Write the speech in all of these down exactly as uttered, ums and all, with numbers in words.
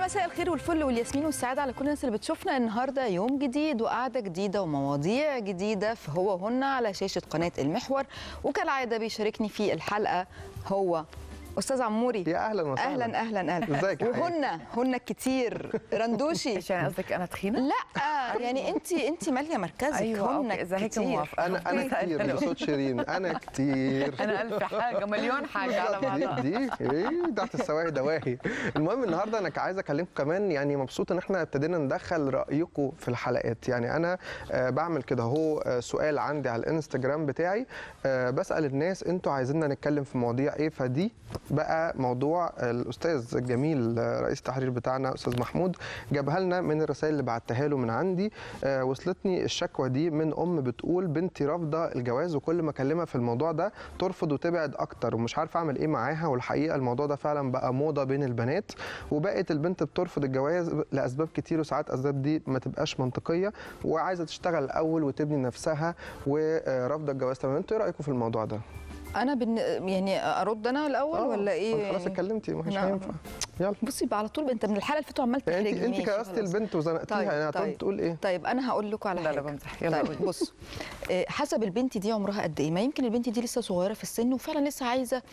مساء الخير والفل والياسمين والسعادة على كل الناس اللي بتشوفنا. النهارده يوم جديد وقعدة جديدة ومواضيع جديدة في هو وهن على شاشة قناة المحور، وكالعادة بيشاركني في الحلقة هو استاذ عموري. يا اهلا وسهلا. اهلا اهلا اهلا. ازيك؟ وهن هن كتير رندوشي. يعني قصدك انا تخينه؟ لا يعني انت انت ماليه مركزك. أيوة هن اذا هيك كتير. موافقه. انا انا كتير بصوت شيرين. انا كتير. انا الف حاجه مليون حاجه على بعضها. دي دي ايه تحت السواهي دواهي. المهم النهارده انا عايز اكلمكم كمان، يعني مبسوط ان احنا ابتدينا ندخل رايكم في الحلقات. يعني انا آه بعمل كده اهو آه سؤال عندي على الانستجرام بتاعي، آه بسال الناس انتوا عايزيننا نتكلم في مواضيع ايه. فدي بقى موضوع الاستاذ الجميل رئيس التحرير بتاعنا استاذ محمود جابها لنا من الرسائل اللي بعتها له من عندي. آه وصلتني الشكوى دي من ام بتقول بنتي رافضه الجواز، وكل ما اكلمها في الموضوع ده ترفض وتبعد اكتر ومش عارفه اعمل ايه معاها. والحقيقه الموضوع ده فعلا بقى موضه بين البنات، وبقت البنت بترفض الجواز لاسباب كتير، وساعات اسباب دي ما تبقاش منطقيه، وعايزه تشتغل الاول وتبني نفسها ورافضه الجواز. طب انتوا ايه رايكم في الموضوع ده؟ انا بن... يعني ارد انا الاول ولا ايه؟ خلاص اتكلمتي مش هينفع. يلا بصي بقى على طول. انت من الحلقه اللي فاتت عمال تحرجني. انت انت كرستي البنت وزنقتيها. طيب يعني طيب تقول ايه؟ طيب انا هقول لكم على حاجه. لا لا بمزح. يلا طيب بص، حسب البنت دي عمرها قد ايه. ما يمكن البنت دي لسه صغيره في السن وفعلا لسه عايزه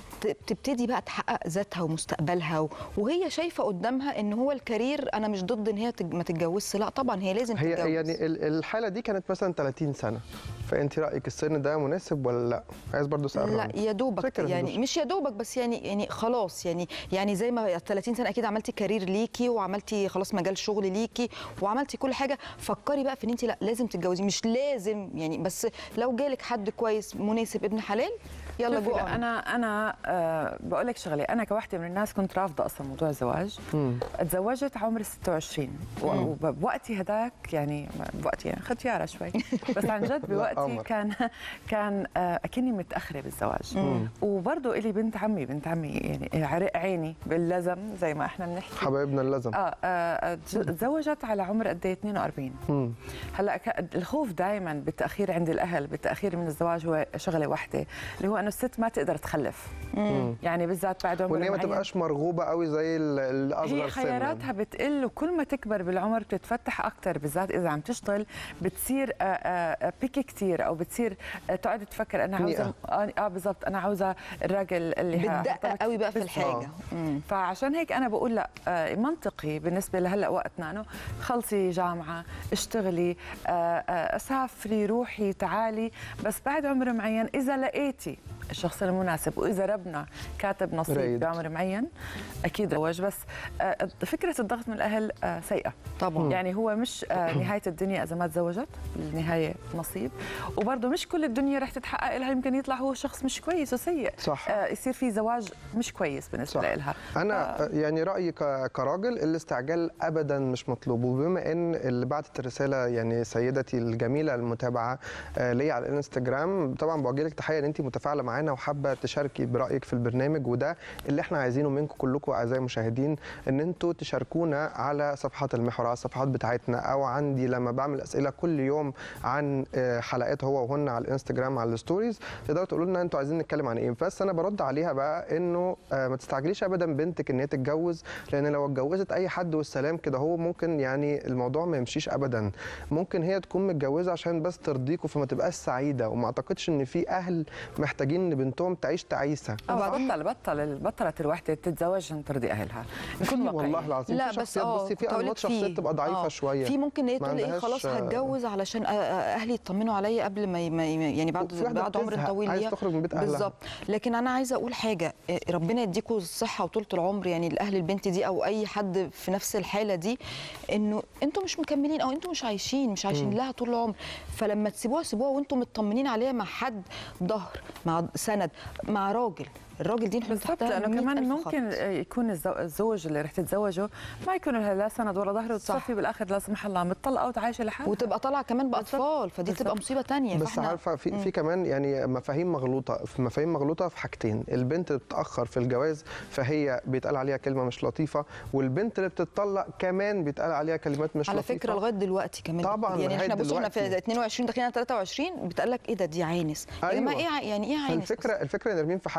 تبتدي بقى تحقق ذاتها ومستقبلها، وهي شايفه قدامها ان هو الكارير. انا مش ضد ان هي ما تتجوزش، لا طبعا هي لازم هي تتجوز. يعني الحاله دي كانت مثلا ثلاثين سنه، فانت رايك السن ده مناسب ولا لا؟ عايز برضو اسال. لا يا دوبك، يعني مش يا دوبك بس يعني يعني خلاص يعني يعني زي ما ثلاثين سنه اكيد عملتي كارير ليكي وعملتي خلاص مجال شغل ليكي وعملتي كل حاجه. فكري بقى في ان انت لا لازم تتجوزي، مش لازم يعني، بس لو جالك حد كويس مناسب ابن حلال يلا جوه. انا انا أه بقول لك شغله. انا كواحده من الناس كنت رافضه اصلا موضوع الزواج. مم. اتزوجت عمري ستة وعشرين وبوقتي هداك يعني بوقتي يعني ختياره شوي بس عن جد بوقتي كان كان اكني متاخره بالزواج. وبرضه الي بنت عمي بنت عمي يعني عرق عيني باللزم زي ما احنا بنحكي، حبايبنا اللزم. اه تزوجت على عمر قد ايه؟ اثنين وأربعين. مم. هلا الخوف دائما بالتاخير عند الاهل بالتاخير من الزواج هو شغله واحده، اللي هو انه الست ما تقدر تخلف. مم. يعني بالذات بعد عمر معين، وان هي ما تبقاش مرغوبه قوي زي الاصغر سنا. هي خياراتها بتقل، وكل ما تكبر بالعمر بتتفتح اكثر، بالذات اذا عم تشتغل بتصير بيكي كثير، او بتصير تقعد تفكر انا عاوزه اه بالضبط انا عاوزه الراجل اللي بتدقق قوي بقى في الحاجه. آه. فعشان هيك انا بقول لا منطقي بالنسبه لهلا وقتنا انه خلصي جامعه، اشتغلي، سافري، روحي تعالي، بس بعد عمر معين اذا لقيتي الشخص المناسب واذا ربنا كاتب نصيب بعمر معين اكيد زواج. بس فكره الضغط من الاهل سيئه طبعا. يعني هو مش نهايه الدنيا اذا ما تزوجت، النهايه نصيب، وبرضه مش كل الدنيا رح تتحقق لها. يمكن يطلع هو شخص مش كويس وسيء، صح. يصير في زواج مش كويس بالنسبه لها. انا ف... يعني رايي كراجل الاستعجال ابدا مش مطلوب. وبما ان اللي بعتت الرساله يعني سيدتي الجميله المتابعه ليا على الانستجرام، طبعا بوجه لك تحيه ان انت متفاعله معانا وحابه تشاركي برايك في البرنامج، وده اللي احنا عايزينه منكم كلكم اعزائي المشاهدين، ان انتوا تشاركونا على صفحات المحور، على الصفحات بتاعتنا، او عندي لما بعمل اسئله كل يوم عن حلقات هو وهن على الانستجرام على الستوريز، تقدروا تقولوا لنا انتوا عايزين نتكلم عن ايه. بس انا برد عليها بقى انه ما تستعجليش ابدا بنتك ان هي تتجوز، لان لو اتجوزت اي حد والسلام كده هو ممكن يعني الموضوع ما يمشيش ابدا. ممكن هي تكون متجوزه عشان بس ترضيكوا فما تبقاش سعيده، وما اعتقدش ان في اهل محتاجين ان بنتهم تعيش تعيسه. بطل بطل بطلت الوحده تتزوج عشان ترضي اهلها. نكون والله العظيم لا بس بصي في انماط شخصيه تبقى ضعيفه آه. شويه. في ممكن هي تقول ايه خلاص هتجوز علشان اهلي يطمنوا عليا قبل ما يعني بعد بعد عمر طويل عايز تخرج من بيت اهلها بالظبط. لكن انا عايزه اقول حاجه، ربنا يديكوا الصحه وطولة العمر يعني لاهل البنت دي او اي حد في نفس الحاله دي، انه انتوا مش مكملين او انتوا مش عايشين مش عايشين لها طول العمر. فلما تسيبوها سيبوها وانتوا مطمنين عليها مع حد ظهر، مع سند، مع راجل. الراجل دي نحط تحتها لانه كمان ممكن يكون الزوج اللي رح تتزوجه ما يكون لها لا سند ولا ظهر، وتصفي بالاخر لا سمح الله متطلقه وتعايشه لحالها، وتبقى طالعه كمان باطفال، فدي تبقى مصيبه ثانيه. بس عارفه في مم. في كمان يعني مفاهيم مغلوطه، في مفاهيم مغلوطه في حاجتين. البنت اللي بتتاخر في الجواز فهي بيتقال عليها كلمه مش لطيفه، والبنت اللي بتتطلق كمان بيتقال عليها كلمات مش على لطيفه. على فكره لغايه دلوقتي كمان طبعا يعني احنا بصوا في اثنين وعشرين داخلين على ثلاثة وعشرين بيتقال لك ايه ده دي عانس. أيوة. يا جماعه ايه يعني ايه عانس؟ الفكره الفكره يا نرمين في حاجه ان انتوا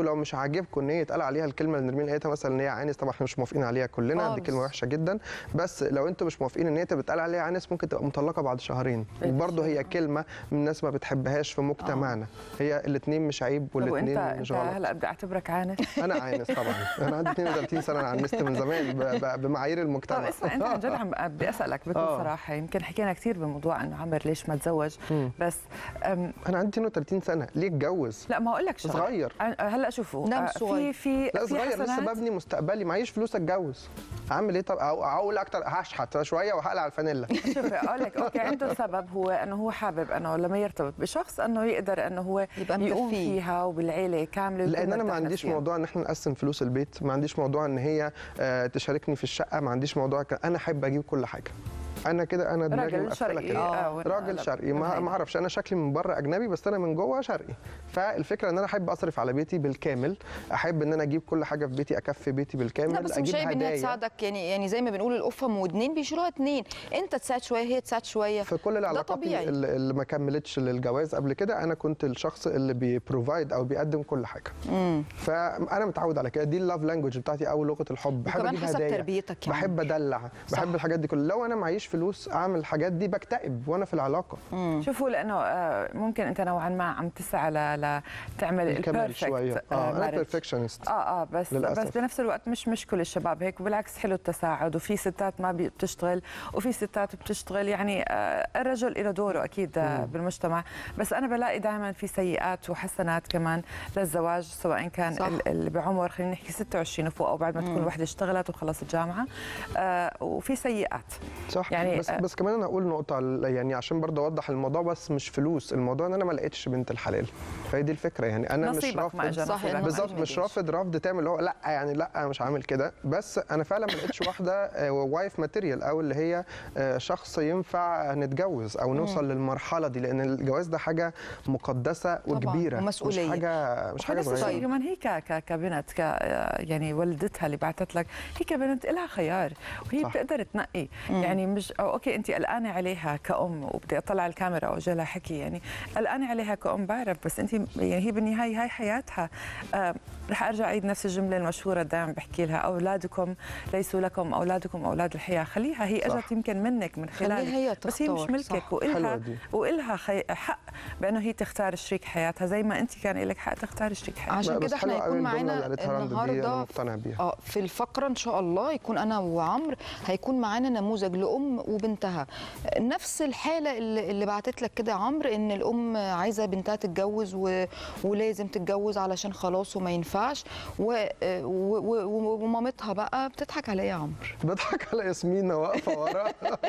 لو مش عاجبكم ان هي يتقال عليها الكلمه اللي نرمين قالتها مثلا ان هي عانس، طبعا احنا مش موافقين عليها كلنا، دي كلمه وحشه جدا، بس لو انتم مش موافقين ان هي بتقال عليها عانس ممكن تبقى مطلقه بعد شهرين، وبرضه هي كلمه الناس ما بتحبهاش في مجتمعنا. هي الاثنين مش عيب والاثنين مش غلط. انت هلا بدي اعتبرك عانس؟ انا عانس طبعا، انا عندي اثنين وثلاثين سنه، انا عنست من زمان بمعايير المجتمع. طب اسمع، انت عن جد عم بدي اسالك بكل آه. صراحه، يمكن حكينا كثير بموضوع انه عمر ليش ما تزوج، بس انا عندي اثنين وثلاثين سنه، ليه اتجوز؟ لا ما اقول لك شغله صغير. هلا شوفوا نعم في في لا صغير لسه ببني مستقبلي، معيش فلوس اتجوز، اعمل ايه؟ طب اقول اكتر هشحت شويه وهقلع الفانيلا. شوفي اقول لك اوكي، عنده سبب هو انه هو حابب انه لما يرتبط بشخص انه يقدر انه هو يقوم فيها وبالعيله كامله. لان انا ما عنديش موضوع ان احنا نقسم فلوس البيت، ما عنديش موضوع ان هي تشاركني في الشقه، ما عنديش موضوع ك... انا احب اجيب كل حاجه. انا كده، انا دماغي مقفله كده. آه راجل شرقي، ما ما اعرفش، انا شكلي من بره اجنبي بس انا من جوه شرقي. فالفكره ان انا احب اصرف على بيتي بالكامل، احب ان انا اجيب كل حاجه في بيتي، اكفي بيتي بالكامل. لا بس مش عيب ان هي تساعدك، يعني يعني زي ما بنقول القفه ام ودنين بيشيلوها اتنين، انت تساعد شويه هي تساعد شويه. في كل العلاقات اللي ما كملتش للجواز قبل كده انا كنت الشخص اللي بيبروفايد او بيقدم كل حاجه. امم فانا متعود على كده، دي اللاف لانجوج بتاعتي او لغه الحب. بحب اجيب هدايا، تربيتك يعني. بحب ادلع، بحب الحاجات دي كلها. لو انا معيش فلوس اعمل الحاجات دي بكتئب وانا في العلاقه. مم. شوفوا لانه ممكن انت نوعا ما عم تسعى ل تعمل البيرفكت. اه انا بيرفكشنست. اه اه بس للأسف. بس بنفس الوقت مش مش كل الشباب هيك، وبالعكس حلو التساعد، وفي ستات ما بتشتغل وفي ستات بتشتغل، يعني آه الرجل له دوره اكيد آه بالمجتمع، بس انا بلاقي دائما في سيئات وحسنات كمان للزواج، سواء كان اللي بعمر خلينا نحكي ستة وعشرين وفوق او بعد ما تكون الوحده اشتغلت وخلصت جامعه، آه وفي سيئات صح. يعني بس, بس كمان انا اقول نقطه يعني عشان برضه اوضح الموضوع، بس مش فلوس، الموضوع ان انا ما لقيتش بنت الحلال، فهي دي الفكره. يعني انا مش رافض بالظبط، مش رافض رفض تعمل اللي هو لا يعني لا انا مش عامل كده، بس انا فعلا ما لقيتش واحده وايف ماتيريال او اللي هي شخص ينفع نتجوز او نوصل للمرحله دي، لان الجواز ده حاجه مقدسه وكبيره ومسؤوليه، مش حاجه مش حاجه صغيره. كمان هي كبنت ك يعني والدتها اللي بعثت لك هي كبنت لها خيار وهي صح. بتقدر تنقي. مم. يعني مش اوكي انت قلقانه عليها كأم، وبدي اطلع الكاميرا واوجه لها حكي، يعني قلقانه عليها كأم بعرف، بس انت يعني هي بالنهايه هاي حياتها. آه رح ارجع اعيد نفس الجمله المشهوره دائما بحكي لها، اولادكم ليسوا لكم، اولادكم اولاد الحياه، خليها هي اجت يمكن منك من خلالك، بس هي مش ملكك، والها والها حق بانه هي تختار شريك حياتها زي ما انت كان لك حق تختار شريك حياتها. عشان كده احنا يكون معانا النهارده اه في الفقره ان شاء الله يكون انا وعمرو هيكون معانا نموذج لام وبنتها، نفس الحاله اللي, اللي بعتت لك كده يا عمرو، ان الام عايزه بنتها تتجوز و... ولازم تتجوز علشان خلاص وما ينفعش، و... و... و... ومامتها بقى بتضحك عليا يا عمرو. بضحك على ياسمين واقفه ورا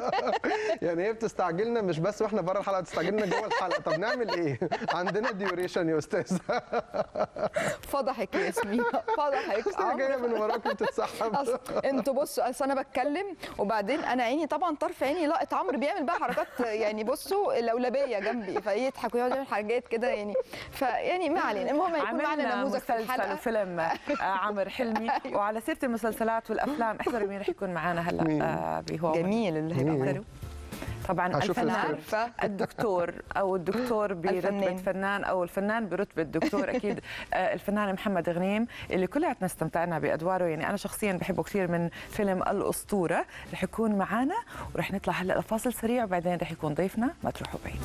يعني هي بتستعجلنا، مش بس واحنا بره الحلقه، بتستعجلنا جوه الحلقه. طب نعمل ايه؟ عندنا ديوريشن يا استاذ. فضحك يا ياسمين، فضحك. عمرو جايه من وراكم بتتسحب. انتوا بصوا، اصل انا بتكلم وبعدين انا عيني طبعا طرف عيني لقط عمرو بيعمل بقى حركات، يعني بصوا لولبيه جنبي فيضحك ويقعد يعمل حاجات كده، يعني فيعني ما علينا. المهم هيكون معنا نموذج في الحلقه وفيلم عمرو حلمي. وعلى سيره المسلسلات والافلام، احضروا مين رح يكون معنا هلا بهو جميل اللي هيبقى طبعا الفنان الدكتور او الدكتور برتبه فنان او الفنان برتبه دكتور اكيد الفنان محمد غنيم اللي كلياتنا استمتعنا بادواره. يعني انا شخصيا بحبه كثير من فيلم الاسطوره. رح يكون معنا ورح نطلع هلا لفاصل سريع وبعدين رح يكون ضيفنا، ما تروحوا بعيد.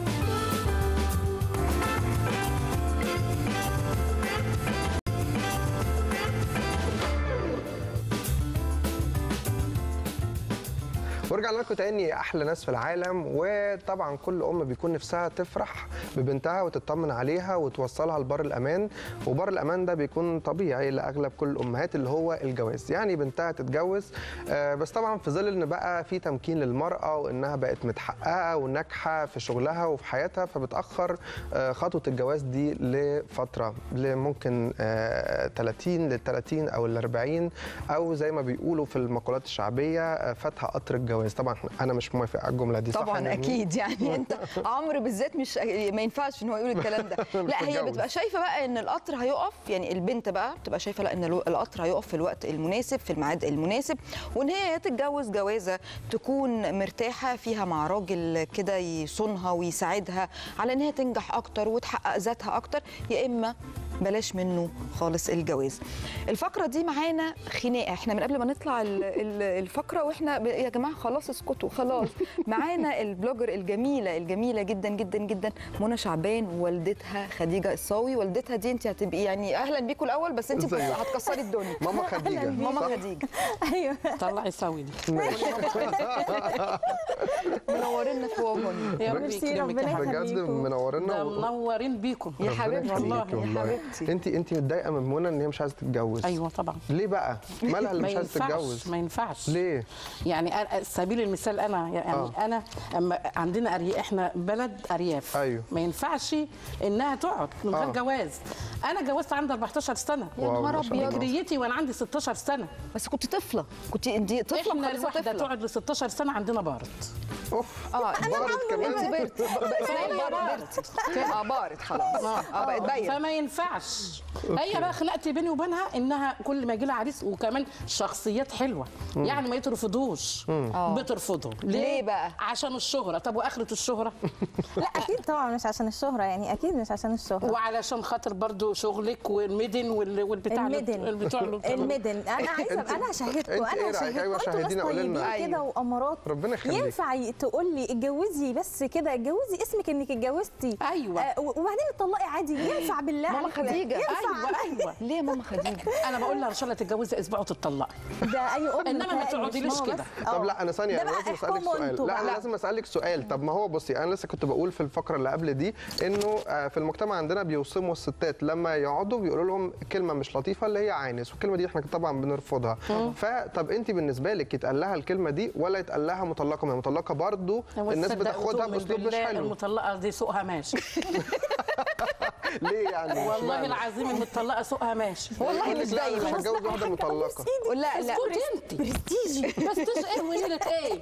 ورجعنا لكم تاني، احلى ناس في العالم. وطبعا كل ام بيكون نفسها تفرح ببنتها وتطمن عليها وتوصلها لبر الامان، وبر الامان ده بيكون طبيعي لاغلب كل الامهات اللي هو الجواز، يعني بنتها تتجوز. بس طبعا في ظل ان بقى في تمكين للمراه وانها بقت متحققه وناجحه في شغلها وفي حياتها، فبتاخر خطوه الجواز دي لفتره، ممكن ثلاثين لل ثلاثين او ال أربعين، او زي ما بيقولوا في المقولات الشعبيه فاتها قطر الجواز. طبعا انا مش موافق على الجمله دي. طبعا صح اكيد، يعني انت عمرو بالذات مش ما ينفعش ان هو يقول الكلام ده. لا هي بتبقى شايفه بقى ان القطر هيقف، يعني البنت بقى بتبقى شايفه لا ان القطر هيقف في الوقت المناسب في الميعاد المناسب، وان هي تتجوز جوازه تكون مرتاحه فيها مع راجل كده يصونها ويساعدها على ان هي تنجح اكتر وتحقق ذاتها اكتر، يا اما بلاش منه خالص الجواز. الفقره دي معانا خناقه، احنا من قبل ما نطلع الفقره واحنا يا جماعه خلاص اسكتوا خلاص. معانا البلوجر الجميله الجميله جدا جدا جدا منى شعبان ووالدتها خديجه الصاوي. والدتها دي انت هتبقي يعني اهلا بيكم الاول، بس انت هتكسري الدنيا. ماما خديجه. ماما خديجه. ايوه طلعي صاوي دي. منورينا في ومن. يا رب يكرمك يا حبيبي. بجد منورينا منورين بيكم يا حبيبتي والله يا حبيبتي. انت انت متضايقه من منى ان هي مش عايزه تتجوز؟ ايوه طبعا. ليه بقى؟ مالها اللي مش عايزه تتجوز؟ ما ينفعش. ليه؟ يعني سبيل المثال انا يعني آه. انا اما عندنا أري... احنا بلد ارياف. أيوه. ما ينفعش انها تقعد من غير آه. جواز. انا جوزت عندي أربعتاشر سنه. يا نهار ابيض. بكريتي وانا عندي ستاشر سنه. بس كنت طفله، كنت انت طفله احنا مخلصه الواحده طفله. تقعد ل ستاشر سنه عندنا بارد. اوف. اه بارد كمان. انت بارد. اسمها بارد. اه بارد خلاص. اه بقت باينه. فما ينفعش. هي بقى خناقتي بيني وبينها انها كل ما يجي لها عريس، وكمان شخصيات حلوه يعني ما يترفضوش. بترفضه ليه؟ ليه بقى؟ عشان الشهره. طب واخره الشهره؟ لا اكيد طبعا مش عشان الشهره، يعني اكيد مش عشان الشهره. وعلشان خاطر برضو شغلك والميدن وال- والبتاع الميدن البتوع الميدن انا عايزه انا هشهدكم انت ايه انا رأيك؟ أيوة، هشهدكم شاهدينا، انتوا قولي ناس لنا. طيبين كده أيوة. وامارات. ربنا يخليك. ينفع تقول لي اتجوزي بس كده، اتجوزي اسمك انك اتجوزتي. أيوة. آه وبعدين اتطلقي عادي. ينفع بالله ماما عليكم؟ خديجة. ينفع؟ ايوه ايوه. ليه يا ماما خديجه؟ انا بقول لها ان شاء الله تتجوزي اسبوع وتطلقي. ده اي ام إنما ما متهيألي تقعديليش مش ماما كده. بس. طب آه. لا انا ثانيه، ده انا بقى لازم اسالك احكموا سؤال. انتوا لا بقى. انا لازم اسالك سؤال. طب ما هو بصي، انا لسه كنت بقول في الفقره اللي قبل دي انه آه، في المجتمع عندنا بيوصموا الستات لما يقعدوا بيقولوا لهم كلمه مش لطيفه اللي هي عانس، والكلمه دي احنا طبعا بنرفضها. فطب انت بالنسبه لك يتقال لها الكلمه دي ولا يتقال لها مطلقه؟ ما هي مطلقه برضه الناس بتاخدها باسلوب مش حلو. المطلقه دي سوقها ماشي. ليه يعني؟ والله العظيم المطلقه سوقها ماشي. والله مش لا دايما. مش هتجوز واحده مطلقه. لا لا اسكتي انت. برستيجي. بس ايه وليله ايه؟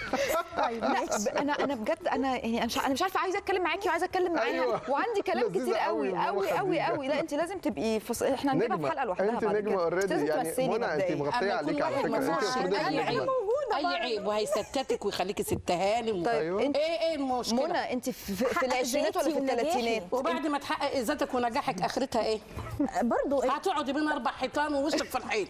لا ب- انا انا بجد انا يعني انا مش انا مش عارفه عايزه اتكلم معاكي وعايزه اتكلم معاها. أيوه. وعندي كلام لذيذة كتير قوي قوي ماما قوي قوي خديجة. قوي. لا انت لازم تبقي فص... احنا هنجيبها في حلقه لوحدها. انت بعد نجمه كده. اوريدي لازم يعني. تمثلي منى انت مبدئياً. مغطيه أما يكون عليك على واحد فكره. انت مثلا المفروض اي انت عيب نجمه. اي عيب وهيستتك ويخليكي ست هانم. طيب انت ايه ايه المشكله؟ منى انت في, في حقق العشرينات ولا في ذاتي ونجاحي. الثلاثينات؟ وبعد ما تحققي ذاتك ونجاحك اخرتها ايه؟ برضو هتقعدي بين اربع حيطان ووشك في الحيط.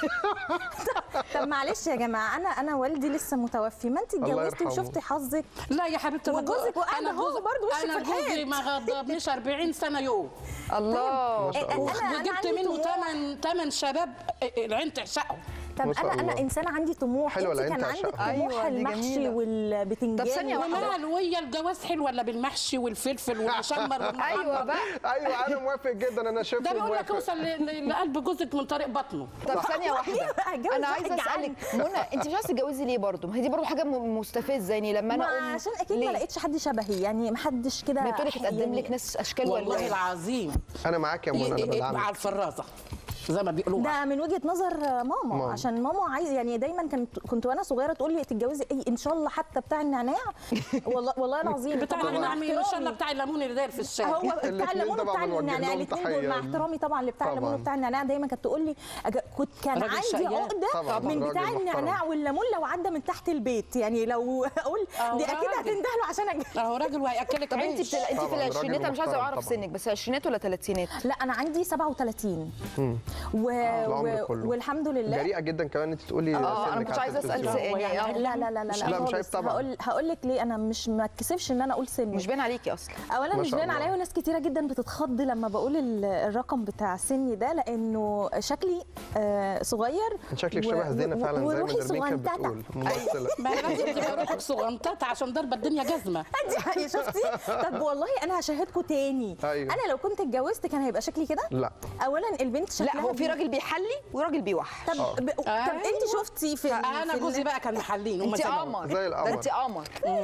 طب معلش يا جماعه، انا انا والدي لسه متوفي، ما انت الله اتجوزتي يرحمه. وشفتي حظك. لا يا حبيبتي أنا وجوزك جو- وقاعدة أنا هو جوزي- برضه وشك انا في الحيط. جوزي ما غضبنيش أربعين سنه يوم. الله. ما شاء الله. أنا- أنا وجبت عندي منه طموح. ثمان ثمان شباب العين تعشقهم. طب ما شاء انا انا الله. انسانه عندي طموح. حلوة انت العين كان عندك تعشقها. طموح أيوة، دي المحشي جميلة. والبتنجان. طب ثانية واحدة. ومال وهي الجواز حلو ولا بالمحشي والفلفل والمشمر والمحمر؟ ايوه بقى. ايوه انا موافق جدا. انا شايف ده بيقول لك اوصل ل- ل- لقلب جوزك من طريق بطنه. طب ثانية واحدة. هتجوز أنا واحد عايزة جعان. أسألك منى، أنت مش عايزة تتجوزي ليه برضه؟ ما هي دي برضه حاجة م- مستفزة يعني لما أنا ما أقوم عشان اكيد ليه؟ ما لقيتش حد شبهي، يعني ما حدش كده. ما بتقولي تقدم يعني لك ناس أشكال والله والوان. العظيم انا معاك يا منى، انا ي- ي- بدعمك. على الفرازه زي ما بيقولوا. ده من وجهه نظر ماما, ماما. عشان ماما عايز يعني دايما كنت كنت وانا صغيره تقول لي تتجوزي ايه ان شاء الله حتى بتاع النعناع. والله والله العظيم بتاع طبعاً مع النعناع مين؟ ان شاء الله احترامي. بتاع الليمون اللي داير في الشارع. هو بتاع الاتنين الليمون طبعاً وبتاع بنوجه النعناع لهم الاثنين تحية. دول مع احترامي طبعا لبتاع الليمون طبعاً. وبتاع النعناع. دايما كانت تقول لي أج- كنت كان راجل عندي شقيان. عقده طبعاً، من راجل بتاع محترم. النعناع والليمون لو عدى من تحت البيت، يعني لو اقول أهو دي اكيد راجل. هتنده له عشان أج... اهو راجل وهياكلك طب أنت عيش. بتل... أنت في طبعاً، راجل العشرينات، أنا مش عايزة محترم أعرف طبعاً. سنك، بس عشرينات ولا ثلاثينات؟ لا انا عندي سبعة وثلاثين و... العمر و... كله. والحمد لله. جريئه جدا كمان انت تقولي اه انا سنك كنت على عايزه اسال التلفزيون. سؤال يعني لا لا لا لا لا لا، مش عيب خالص. طبعاً. هقول هقول لك ليه انا مش ما اتكسفش ان انا اقول سني. مش باين عليكي اصلا. اولا ما مش شاء باين الله. عليا، وناس كتيره جدا بتتخض لما بقول ال- الرقم بتاع سني ده، لانه شكلي آه، صغير. شكلك و- شبه زينه و- فعلا زي ما وروحي نرمين كانت صغنططة. بتقول ممثله. ما هي لازم تبقى روحك صغنططه عشان ضربه الدنيا جزمه. دي حقيقة، شفتي؟ طب والله انا هشهدكم تاني. أيوة. انا لو كنت اتجوزت كان هيبقى شكلي كده. لا اولا البنت شكلها لا هو في بي- راجل بيحلي وراجل بيوحش. طب ب... طب أيوة. انت شفتي في انا في جوزي ال- بقى كان محلين هم انت سبعة. قمر. زي القمر. ده انت قمر.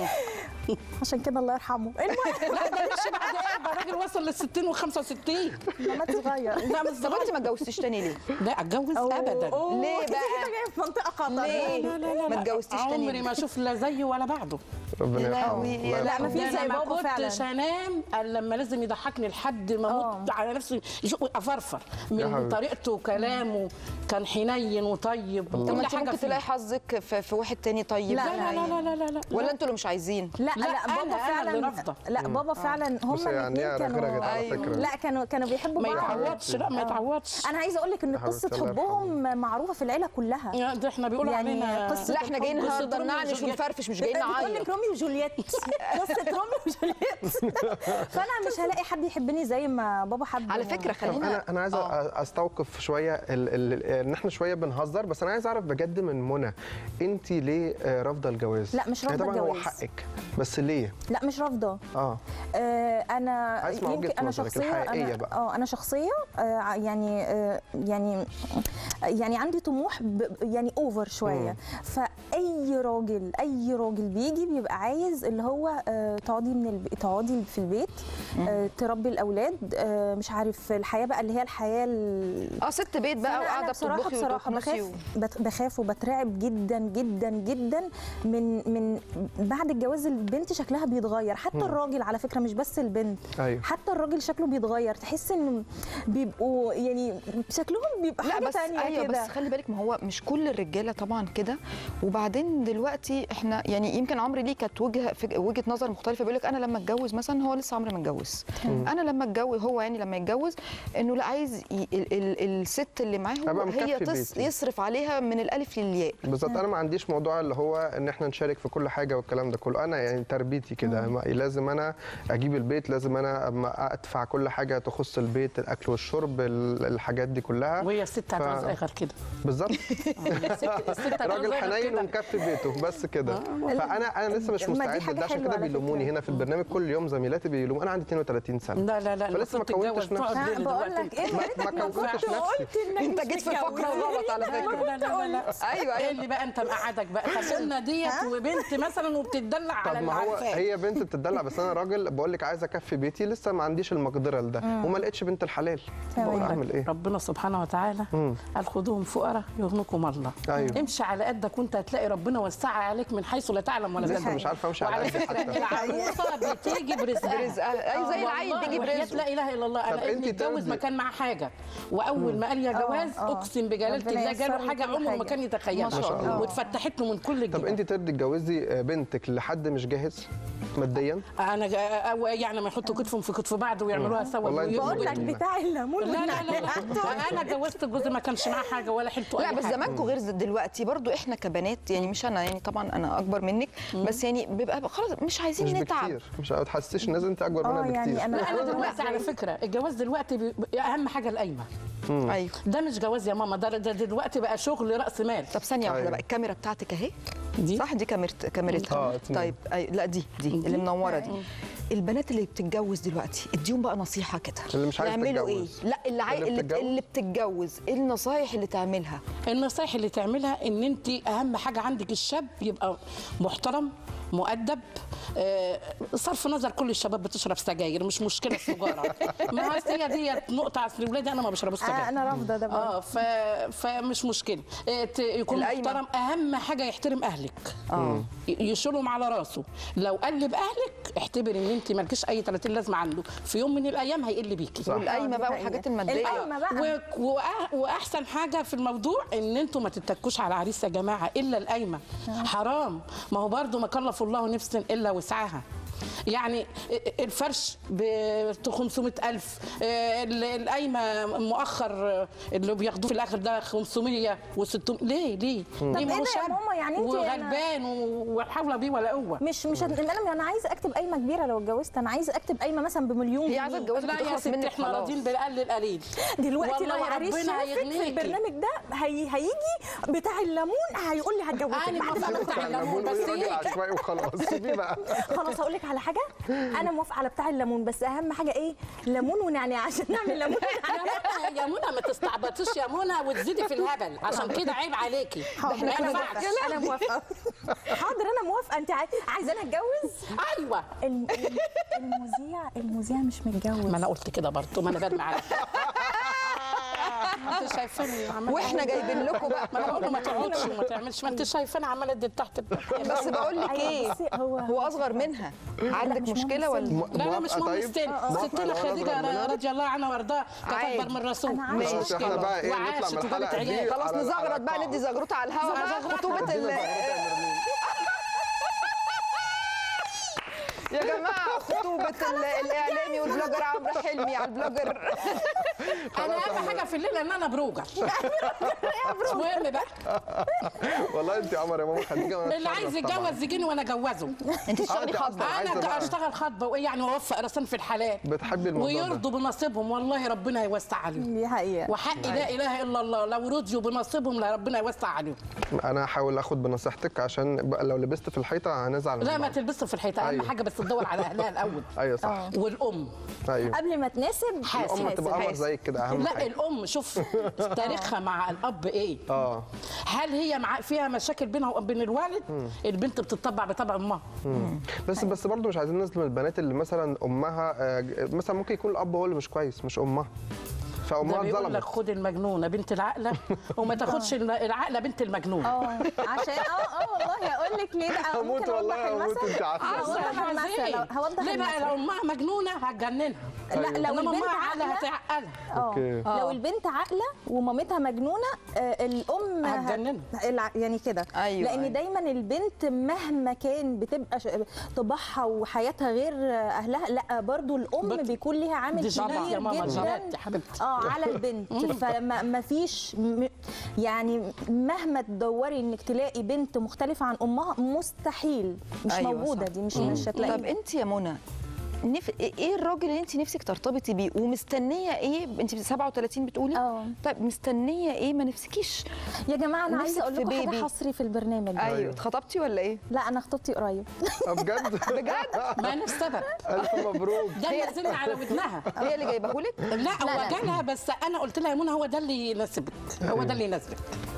عشان كده الله يرحمه. المهم لا ده لسه بعد ايه؟ ده راجل وصل لل ستين وخمسة وستين. مات صغير. لا مش طب انت ما اتجوزتيش تاني ليه؟ لا اتجوز أوه، ابدا. أوه، ليه كده بقى؟ كده جايه في منطقه خطر. ليه؟ لا لا لا ما اتجوزتيش تاني؟ عمري ما اشوف لا زيه ولا بعده. ربنا يا يرحمه. لهوي، الله يا لا يرحمه. ما في زي ما بابا فعلا. كنتش انام الا لما لازم يضحكني لحد ما اموت على نفسي، يشوف افرفر يا من حبيبتي. طريقته وكلامه. كان حنين وطيب طب ما كل انت حاجه ممكن فيه. تلاقي حظك في, في واحد تاني طيب. لا، لا لا لا لا لا لا ولا انتوا اللي مش عايزين؟ لا لا، لا بابا أنا- أنا فعلا اللي رافضة. لا بابا فعلا هم بصي يعني الاثنين هي كانوا رغرغت على أيوة. فكره. لا كانوا كانوا بيحبوا ما بعض. يتعوضش، لا ما يتعوضش. انا عايزه اقول لك ان يا قصه حبيبتي الله حبهم معروفه في العيله كلها. يا ده احنا بيقولوا يعني علينا قصة لا احنا جايين قصة النهارده روميو نعنش وجولييت. ونفرفش، مش جايين بتقول نعيط. لك روميو وجولييت قصه روميو وجولييت. فانا مش هلاقي حد يحبني زي ما بابا حب. على فكره طب خلينا انا انا عايز آه. استوقف شويه ال- ال- ان احنا شويه بنهزر، بس انا عايز اعرف بجد من منى، انت ليه آه، رافضه الجواز؟ لا، مش يعني رافضة طبعا هو الجواز. حقك، بس ليه؟ لا مش رافضه. اه آه، انا عايز اسمع وجهة انا نظرك شخصيه الحقيقية انا بقى. اه انا شخصيه آه، يعني آه، يعني يعني عندي طموح ب- يعني اوفر شويه. فاي راجل اي راجل بيجي بيبقى عايز اللي هو آه، تقعدي من الب... تقعدي في البيت، آه، تربي الاولاد، آه، مش عارف الحياه بقى اللي هي الحياه ال... اه ست بيت بقى فأنا- أنا وقاعده بصراحه بتطبخي بصراحه وتكنسي بخاف بت- بخاف وبترعب جدا جدا جدا من من بعد الجواز البنت شكلها بيتغير. حتى الراجل على فكره، مش بس البنت. ايوه حتى الراجل شكله بيتغير، تحس ان بيبقوا يعني شكلهم بيبقى لا حاجه بس ثانيه ايوه كده. بس خلي بالك، ما هو مش كل الرجاله طبعا كده. وبعدين دلوقتي احنا يعني يمكن عمرو ليه كانت وجهه فج- وجهه نظر مختلفه. بيقول لك انا لما اتجوز مثلا، هو لسه عمرو ما اتجوز، انا لما اتجوز هو يعني لما يتجوز انه لا عايز ي- ال ال الست اللي معاه أبقى هي مكفي تص بيتي. يصرف عليها من الالف للياء. بالظبط. انا ما عنديش موضوع اللي هو ان احنا نشارك في كل حاجه والكلام ده كله. انا يعني تربيتي كده، ما- لازم انا اجيب البيت، لازم انا أما ادفع كل حاجه تخص البيت، الاكل والشرب، ال- الحاجات دي كلها. وهي الست هتعوز اي غير كده. بالظبط. الست الست هتعوز راجل أي غير حنين كده. ومكفي بيته بس كده. فانا انا لسه مش ما دي مستعد حاجة لده، عشان حلوة كده على بيلوموني فكرة. هنا في البرنامج كل يوم. زميلاتي بيلوموني، انا عندي اثنين وثلاثين سنه. لا لا لا فلسه ما كونتش نفسي. ها، بقول لك ايه، يا ما- ريتك ما ما كنت كونتش نفسي. قلت انك انت مش جيت في متجوز. الفقره الغلط على لا فكره. لا لا لا لا. ايوه ايه ايوه اللي بقى انت مقعدك بقى خلصنا ديت وبنت مثلا وبتدلع على طب ما هو العرفات. هي بنت بتدلع، بس انا راجل بقول لك عايز اكفي بيتي، لسه ما عنديش المقدره لده، وما لقيتش بنت الحلال. تمام. بقول اعمل ايه؟ ربنا سبحانه وتعالى قال خدوهم فقراء يغنكم الله. أيوة. امشي على قدك وانت هتلاقي ربنا وسعها عليك من حيث لا تعلم ولا لسه تدري. مش عارفه امشي على وعلى قدي فكره حتى. العروسه بتيجي برزقها. برزقها. أيوة، زي العيل بيجي والله برزقه. لا اله الا الله. طب انا ابني أنت اتجوز ترضي- ما كان معاه حاجه، واول ما قال يا جواز آه. اقسم بجلاله ربنا الله ييسر جاله له حاجه كل عمره ما حاجة. كان يتخيلها. ما شاء الله. واتفتحت له من كل طب الجهات. انت ترضي تجوزي بنتك لحد مش جاهز ماديا؟ انا جا- أو يعني ما يحطوا كتفهم في كتف بعض ويعملوها سوا. والله أنت بقول لك مجنونة. بتاع الليمون لا لا لا, والنعناع. لا. انا جوزت جوزي ما كانش معاه حاجه ولا حلته لا أي بس حاجة. زمانكم غير دلوقتي برضو. احنا كبنات يعني مش انا يعني طبعا انا اكبر منك، بس يعني بيبقى خلاص مش عايزين مش نتعب. بكتير، مش ما تحسسيش الناس انت اكبر آه، منها يعني بكتير. أنا- لا انا دلوقتي على فكره الجواز دلوقتي بي... اهم حاجه القايمه. ايوه. ده مش جواز يا ماما، ده, ده دلوقتي بقى شغل راس مال. طب ثانيه واحده أيوة. بقى، الكاميرا بتاعتك اهي دي؟ صح؟ دي كاميرت كاميرتها. آه، اتنين. طيب أي لا دي دي اللي منوره دي. البنات اللي بتتجوز دلوقتي اديهم بقى نصيحه كده. اللي مش عايز يعملوا تتجوز. ايه؟ لا اللي عاي... اللي اللي, بتتجوز؟ اللي بتتجوز ايه النصايح اللي تعملها؟ النصايح اللي تعملها ان انت اهم حاجه عندك الشاب يبقى محترم مؤدب. آه، صرف نظر كل الشباب بتشرب سجاير، مش مشكله السجاره. ما هي ديت نقطه، اصل ولادي انا ما بشربش سجاير. آه، انا رافضه ده برضه. اه ف... فمش مشكله. آه، ت- يكون القايمة. محترم. اهم حاجه يحترم اهلك. اه يشيلهم على راسه. لو قلب اهلك اعتبر ان انت مالكيش اي ثلاثين لازمه عنده، في يوم من الايام هيقل بيكي. والقايمه بقى دي والحاجات حقيقة. الماديه. القايمة بقى. و... وأ- واحسن حاجه في الموضوع ان انتوا ما تتكوش على عريس يا جماعه الا القايمه. حرام. ما هو برضو ما كلف الله نفسا الا وسعها. يعني الفرش ب خمسمائة ألف، القايمه مؤخر اللي بياخدوه في الاخر ده خمسمائة وستمائة. ليه ليه؟ ليه إيه ما هو ده يا شاب ماما؟ يعني أنت- وغلبان ولا حول بيه ولا قوه. مش مش هت- انا انا عايزه اكتب قايمه كبيره لو اتجوزت. انا عايزه اكتب قايمه مثلا بمليون هي عايزه جنيه. تتجوزك لا يا وتخلص ستي منك احنا خلاص. راضيين بالقل القليل. دلوقتي لو والله عريس ربنا شافك في هيغنيكي. البرنامج ده هي هيجي بتاع الليمون هيقول لي هتجوزك أنا بعد ما موافقة نطلع بتاع الليمون، الليمون. بس راجل هي- عشوائي وخلاص. سيبيه بقى. خلاص هقول لك على حاجه، انا موافقه على بتاع الليمون، بس اهم حاجه ايه؟ ليمون ونعناع عشان نعمل ليمون يا منى يا منى ما تستعبطيش يا منى وتزيدي في الهبل، عشان كده عيب عليكي. حاضر ما انا ينفعش. موافقه انا موافقه حاضر انا موافقه. انت عاي- عايزه انا اتجوز؟ ايوه الم- المذيع المذيع مش متجوز. ما انا قلت كده برضه، ما انا برمي عليك. انت شايفيني عماله واحنا جايبين لكم بقى. ما انا بقول له ما تقعدش وما تعملش، ما انت شايفاني عماله ادي تحت. بس بقول لك أيوة، ايه، بصي، هو هو اصغر منها، عندك مش مشكله مهم ولا؟ السن. لا لا مش موافقة مهم طيب؟ ستين موافقة ستين لو أنا أصغر خديجه منها؟ رضي الله عنها وارضاها كانت عادي. اكبر من الرسول. أنا عارفة. مش خلاص احنا مشكله بقى ايه نطلع وعاشت من وجابت الحلقه عيال. دي خلاص على- على نزغرط بقى، القاع. ندي زغروطه على الهوا بقى. زغرطة. خطوبه ال ادينا زغروطة يا نرمين. يا جماعه خطوبه ال- الاعلامي والبلوجر عمرو حلمي على البلوجر. انا اهم حاجه في الليله ان انا بروجه. مش مهم بقى، والله انت يا قمر يا ماما خديجه وانا اللي عايز اتشرف طبعاً. يتجوز يجيني وانا اجوزه. انت تشتغلي أنت خطبه. أصلاً عايزة انا بقى. اشتغل خطبه وايه يعني واوفق راسين في الحلال بتحبي الموضوع ده. ويرضوا بنصيبهم، والله ربنا يوسع عليهم. دي حقيقه. وحق لا اله الا الله لو رضيوا بنصيبهم لا ربنا يوسع عليهم. انا هحاول اخد بنصيحتك عشان بقى لو لبست في الحيطه هنزعل من لا ما بعض. تلبسوا في الحيطه، اهم أيوة. حاجه بس تدور على اهلها الاول. ايوه صح. والام ايوه قبل ما تناسب حاسب. الام تبقى قمر حاسب. زيك كده اهم لا حاجه. الام شوف تاريخها مع الاب ايه. اه هل هي مع فيها مشاكل بينها وبين الوالد؟ البنت بتطبع بطبع امها. بس بس برضه مش عايزين نظلم البنات اللي مثلا امها آه، مثلا ممكن يكون الاب هو اللي مش كويس مش امها ده فامها بيقول لك اتظلمت. خد المجنونه بنت العاقله وما تاخدش العاقله بنت المجنون. اه عشان اه اه والله هقول لك ليه بقى. هموت ممكن والله اوضح هموت المثل. انت عارفه. هوضح المثل هوضح ليه بقى؟ المثل. لو امها مجنونه هتجننها، لا لو انما البنت امها عاقله عاقله هتعقلها. أوكي. اه لو البنت عاقله ومامتها مجنونه آه، الام هت- هتجننها. الع- يعني كده. أيوة، لان أيوة. دايما البنت مهما كان بتبقى ش- طباعها وحياتها غير اهلها، لا برضو الام بت- بيكون ليها عامل دي كبير جينات يا ماما، جدا جينات يا حبيبتي. اه على البنت. فما ما فيش م- يعني مهما تدوري انك تلاقي بنت مختلفه عن امها مستحيل، مش أيوة، موجوده صح. دي مش مش هتلاقيها. طب انت يا منى، نف... ايه الراجل اللي انت نفسك ترتبطي بيه ومستنيه ايه؟ انت سبعة وثلاثين بتقولي؟ اه. طيب مستنيه ايه؟ ما نفسكيش؟ يا جماعه انا نفسك عايزه اقول في لكم حاجه بيبي. حصري في البرنامج. ايوه اتخطبتي ولا ايه؟ لا انا خطوبتي قريب. آه، بجد بجد؟ ما انا السبب الف مبروك. ده اللي نزلنا على ودنها. هي اللي جايبهولك؟ لا لا. هو جالها بس انا قلت لها يا منى هو ده اللي يناسبك، هو ده اللي يناسبك.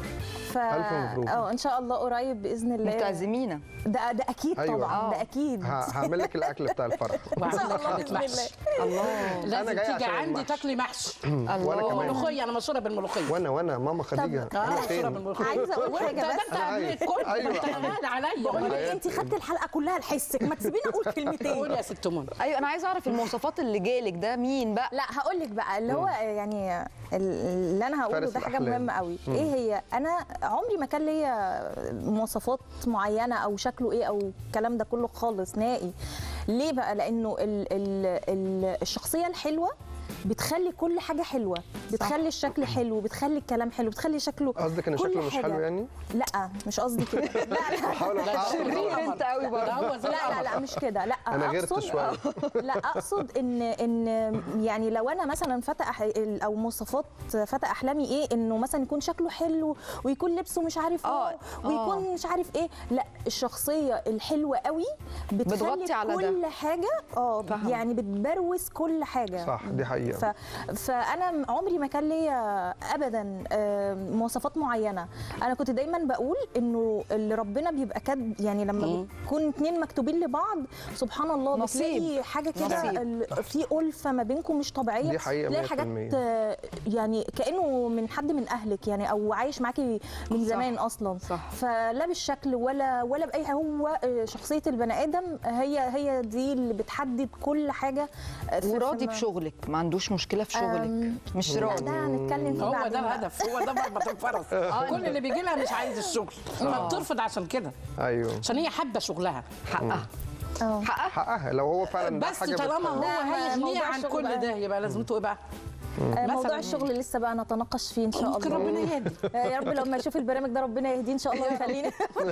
ف ألف مبروك. اه ان شاء الله قريب باذن الله. متعزمينا. ده ده اكيد أيوة. طبعا آه. ده اكيد. ه- هعمل لك الاكل بتاع الفرح. وعامل شاء لك الله حاجه بإذن محشي. الله. لازم جاي تيجي عشان عندي المحشي. تاكلي محشي. وانا الله. كمان ملوخيه، انا مشهوره بالملوخيه. وانا وانا ماما خديجه اه انا مشهوره فين؟ بالملوخيه. عايزة أقول وأنت- حاجة ده بس. انت أنا قبل عايز. الكل، أيوة. انت غالي عليا. بقول لك حياتي. انت خدت الحلقه كلها لحسك، ما تسيبيني اقول قول كلمتين. يا ست منى. ايوه انا عايزه اعرف المواصفات اللي جالك ده مين بقى؟ لا هقول لك بقى اللي هو يعني اللي انا هقوله فارس ده حاجه الأحلام. مهمه قوي. ايه هي؟ انا عمري ما كان ليا مواصفات معينه او شكله ايه او الكلام ده كله خالص نهائي. ليه بقى؟ لانه ال ال ال الشخصيه الحلوه بتخلي كل حاجه حلوه، بتخلي الشكل حلو، بتخلي الكلام حلو، بتخلي شكله قصدك ان كل شكله مش حاجة. حلو يعني؟ لا مش قصدي كده. لا لا بحاول احقق شرير انت قوي ده برضه. هو زي لا لا القمر. لا مش كده. لا أنا غيرت أقصد- شوية. لا اقصد ان ان يعني لو انا مثلا فتى أح- او مواصفات فتى احلامي ايه، انه مثلا يكون شكله حلو ويكون لبسه مش عارف آه، ايه ويكون آه. مش عارف ايه. لا الشخصيه الحلوه قوي بتخلي بتغطي على ده. كل حاجه اه فاهمة. يعني بتبروز كل حاجه. صح دي حقيقه. ف... فانا عمري ما كان ليا ابدا آه، مواصفات معينه. انا كنت دايما بقول انه اللي ربنا بيبقى كد يعني لما بيكون اتنين مكتوبين لبعض سبحان الله نصيب. بتلاقي حاجه كده نصيب. ال- في ألفة ما بينكم مش طبيعيه. دي حقيقة تلاقي مية في حاجات المية. آه، يعني كانه من حد من اهلك يعني او عايش معاكي من صح. زمان اصلا. صح. فلا بالشكل ولا ولا باي حاجة. هو آه، شخصيه البني ادم هي هي دي اللي بتحدد كل حاجه. آه، في- وراضي في- بشغلك، ما عندوش مشكله في شغلك، أم، مش لا راضي. ده هنتكلم فيه هو بعدين ده بقى. الهدف، هو ده مربط الفرس. كل اللي بيجي لها مش عايز الشغل، فبترفض عشان كده، ايوه عشان هي حابه شغلها. حقها اه حقها. حقها لو هو فعلا ده بس حاجه طالما هو بتخليه- ده هيغنيه موضوع عن الشغل كل بقى. ده يبقى لازمته ايه بقى؟ آه، موضوع مثلاً. الشغل لسه بقى نتناقش فيه ان شاء ممكن الله. ربنا يهدي. آه، يا رب لما اشوف البرنامج ده ربنا يهديه ان شاء الله ويخليني.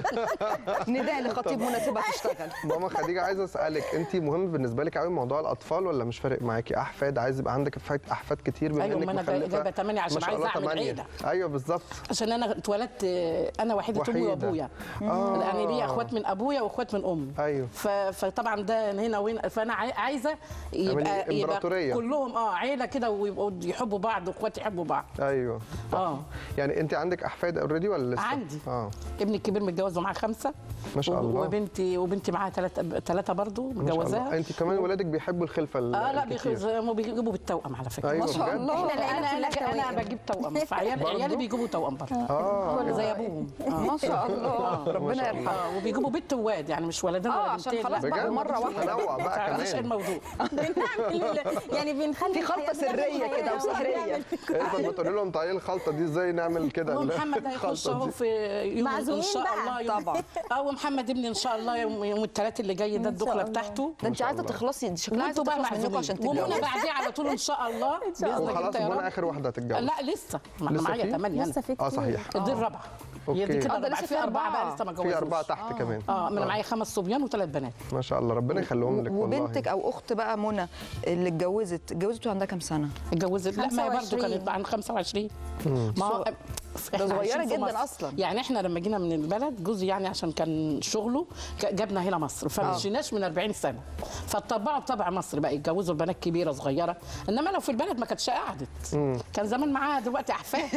نداء لخطيب مناسبه تشتغل. ماما خديجه عايزه اسالك انت مهم بالنسبه لك قوي موضوع الاطفال ولا مش فارق معاكي؟ احفاد عايز يبقى عندك احفاد احفاد كتير بما أيوة، انك ما أنا مخلفه جايبة تمانية عشان ما شاء عايزة الله أعمل تمانية. عيلة. ايوه بالظبط. عشان انا اتولدت آه، انا وحيده امي وحيدة. وابويا. آه. يعني ليا اخوات من ابويا واخوات من امي. ايوه. ف- فطبعا ده هنا وهنا، فانا عاي- عايزه يبقى تعملي يبقى إمبراطورية. كلهم اه عيله كده ويبقوا نقعد يحبوا بعض واخواتي يحبوا بعض. ايوه اه يعني انت عندك احفاد اوريدي ولا لسه؟ عندي. اه ابني الكبير متجوز ومعاه خمسه ما شاء الله. وبنتي وبنتي معاها ثلاثه ثلاثه برضه ما شاء الله. متجوزاها. انت كمان ولادك بيحبوا الخلفه ال- اه لا الكتير. بيخ- بيجيبوا بالتوأم على فكره. ايوه ما شاء بجد؟ الله. انا انا كلها انا, أنا توأم. بجيب توأم فعيال برضه؟ عيالي بيجيبوا توأم برضه اه زي ابوهم. آه. ما شاء الله ربنا شاء الله. يرحمه. اه وبيجيبوا بنت وواد يعني مش ولدين اه ولا عشان بنتين. خلاص لا. بقى بجد؟ مره واحده. تنوع ما بقى تعرفيش ايه كمان. الموضوع. بنعمل يعني بنخلي في خلطة الحياة سرية بنعمل كده حياة وسحرية. انت بتقولي لهم تعالي الخلطه دي ازاي نعمل كده؟ هو محمد هيخش الخلطة اهو دي. في يوم ان معزومين شاء بقى. الله يوم طبعا. اه ومحمد ابني ان شاء الله يوم, يوم الثلاث اللي جاي ده إن شاء الدخله الله. بتاعته. ده انت عايزه الله. تخلصي، دي شكلها عايزه وانتوا بقى تخلص منكم عشان معزومين ومنى تتجوزوا. بعديه على طول ان شاء الله باذنك انت وخلاص يا منى رب. اخر واحده هتتجوز. لا لسه ما احنا لسه معايا في؟ ثمانيه لسه في اه كتير. صحيح. دي الرابعه. هي دي أوكي. كده آه، ده الرابعه لسه في في اربعه بقى أربعة. لسه ما في جوزوش. اربعه تحت كمان. اه ما انا معايا خمس صبيان وثلاث بنات. ما شاء الله ربنا يخليهم لك والله. وبنتك او اخت بقى منى اللي اتجوزت اتجوزت وعندها كام سنه؟ اتجوزت لا ما هي برضه خمسة وعشرين. كانت عن خمسة وعشرين. ما هو إحنا صغيرة عايشين في جداً مصر. أصلاً. يعني احنا لما جينا من البلد جوزي يعني عشان كان شغله ك- جابنا هنا مصر فما مشيناش من أربعين سنه فاتطبعوا بطبع مصر بقى يتجوزوا البنات كبيره صغيره انما لو في البلد ما كانتش قعدت كان زمان معاها دلوقتي احفاد.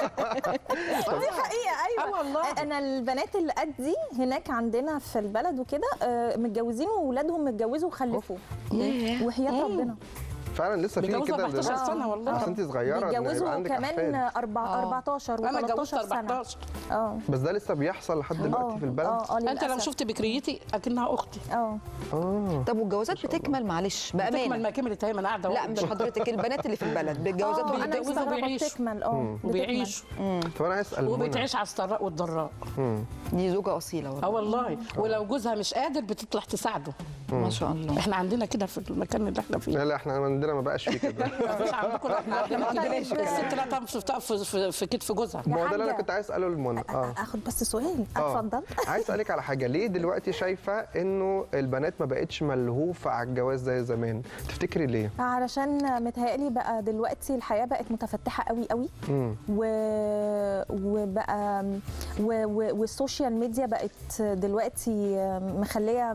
دي حقيقة أيوة. آه والله. أنا البنات اللي قدي هناك عندنا في البلد وكده آه، متجوزين وولادهم متجوزوا وخلفوا وحياة ربنا فعلا لسه في متجوزة كده أربعتاشر سنة والله. بس انت صغيره إن يبقى بيتجوزوا عندك كمان أحفاد. أربع- أربعتاشر انا اتجوزت و13 سنة. أربعتاشر. اه بس ده لسه بيحصل لحد دلوقتي في البلد. اه اه انت لو للأسف. شفت بكريتي اكنها اختي. اه اه طب والجوازات بتكمل معلش تكمل بامانه؟ ما كملت هي ما انا قاعده لا مش حضرتك، البنات اللي في البلد بالجوازات اه انا بيتجوزوا مستغربة وبيعيشوا. بتكمل اه بتكمل. وبيعيشوا طب انا عايز اسال منى. وبتعيش على السراء والضراء. دي زوجه اصيله اه والله. والله ولو جوزها مش قادر بتطلع تساعده. ما شاء الله. احنا عندنا كده في المكان اللي احنا فيه. لا لا احنا عندنا ما بقاش في كده. مفيش عندكم لا، احنا عندنا كده. عندناش كده. الست لا تقف تقف في- في- في كتف جوزها. ما هو ده اللي انا حاجة. كنت عايز اساله لمنى. اه اخد بس سؤال آه. اتفضل. عايز اسالك على حاجه، ليه دلوقتي شايفه انه البنات ما بقتش ملهوفه على الجواز زي زمان؟ تفتكري ليه؟ علشان متهيألي بقى دلوقتي الحياة بقت متفتحة قوي قوي امم و... وبقى و... و... والسوشيال ميديا بقت دلوقتي مخلية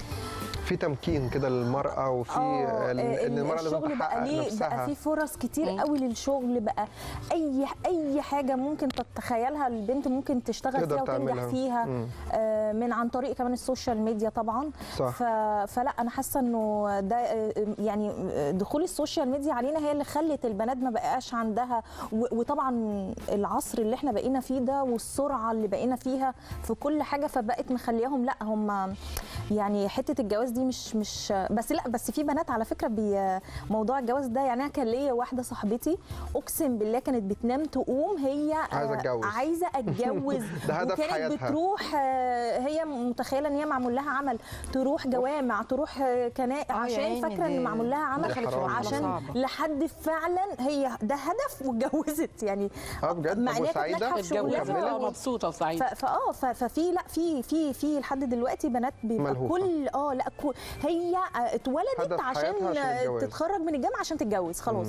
في تمكين كده للمراه وفي آه، ال- ان المراه لازم الشغل تحقق بقى ليه نفسها. بقى في فرص كتير قوي للشغل بقى اي اي حاجه ممكن تتخيلها البنت ممكن تشتغل تقدر فيها وتنجح تعملها. فيها مم. آه، من عن طريق كمان السوشيال ميديا طبعا. صح. ف... فلا انا حاسه انه ده آه، يعني دخول السوشيال ميديا علينا هي اللي خلت البنات ما بقاش عندها و... وطبعا العصر اللي احنا بقينا فيه ده والسرعه اللي بقينا فيها في كل حاجه فبقت مخلياهم لا هم يعني حته الجواز دي مش مش بس لا بس في بنات على فكره بي موضوع الجواز ده يعني انا كان ليا واحده صاحبتي اقسم بالله كانت بتنام تقوم هي عايزة آه، أتجوز. عايزه اتجوز ده هدف وكانت حياتها. بتروح آه، هي متخيله ان هي معمول لها عمل تروح جوامع تروح آه، كنائس آه، يا عشان عيني فاكره دي ان معمول لها عمل دخلت في مرحلة عشان صعبة. لحد فعلا هي ده هدف واتجوزت يعني اه بجد؟ مع طب إن هي كانت وسعيدة؟ ناجحة في شغلها. اتجوزت مبسوطه وسعيده. ف- فاه ف- ففي لا في في في لحد دلوقتي بنات بيبقى ملهوفة. كل اه لا كل هي آه، اتولدت هدف عشان حياتها عشان آه، الجواز. تتخرج من الجامعه عشان تتجوز خلاص.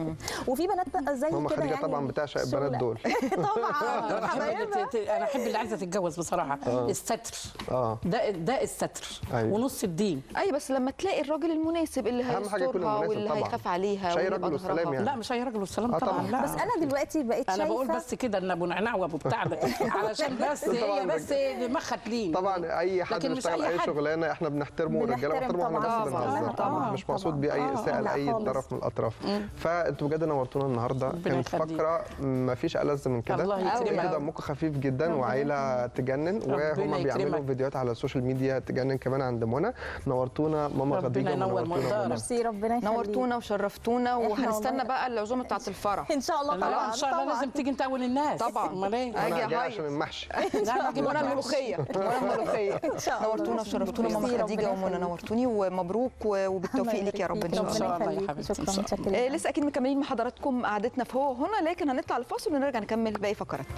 وفي بنات بقى زي ماما كده خديجه يعني طبعا بتعشق شغلة. البنات دول. طبعا انا حبايبها. احب انا احب اللي عايزه تتجوز بصراحه. الستر اه ده ده الستر أيوة. ونص الدين. اي بس لما تلاقي الراجل المناسب اللي أهم حاجة يكون هيسترها المناسب واللي طبعاً. هيخاف عليها مش أي واللي راجل يبقى والسلام ظهرها. يعني. لا مش هي راجل والسلام آه طبعا طبعاً. لا. بس انا دلوقتي بقيت انا شايفه بقول بس كده ان ابو نعناع وابو بتاع ده علشان بس هي بس دماغها تلين. طبعا اي حد لكن مش بيشتغل أي اي حد. شغلانه احنا بنحترمه والرجاله بنحترم بنحترمه احنا بس طبعاً. بنهزر طبعاً. مش مقصود طبعاً. بيه اي آه، اساءه لا لاي خالص. طرف من الاطراف. فانتوا بجد نورتونا النهارده، ربنا كانت يخليك. فقره ما فيش ألذ من كده. الله يكرمك. كده دمكم خفيف جدا وعيله تجنن وهم بيعملوا يكرمك. فيديوهات على السوشيال ميديا تجنن كمان عند منى. نورتونا ماما ربنا خديجه ينور ونورتونا مقدارك. منى. ميرسي ربنا يخليك. نورتونا وشرفتونا وهنستنى والله. بقى العزومه بتاعت الفرح. ان شاء الله لا طبعا ان شاء الله طبعاً. لازم تيجي انت اول الناس. طبعاً. امال ايه؟ أجي انا جاي أهيص. عشان المحشي. لا انا اجيب وانا لك الملوخيه وانا الملوخيه شاء الله. نورتونا وشرفتونا ميرسي، ماما خديجه ربنا ومنى، يخليك. نورتوني ومبروك و- وبالتوفيق الله ليك يا رب يبارك ان فيك. شاء الله. الله ربنا يا يخليك. حبيبتي، إن شكرا شاء الله. متشكرين. آه، لسه اكيد مكملين مع حضراتكم قعدتنا في هو هنا، لكن هنطلع الفاصل ونرجع نكمل باقي فقراتنا.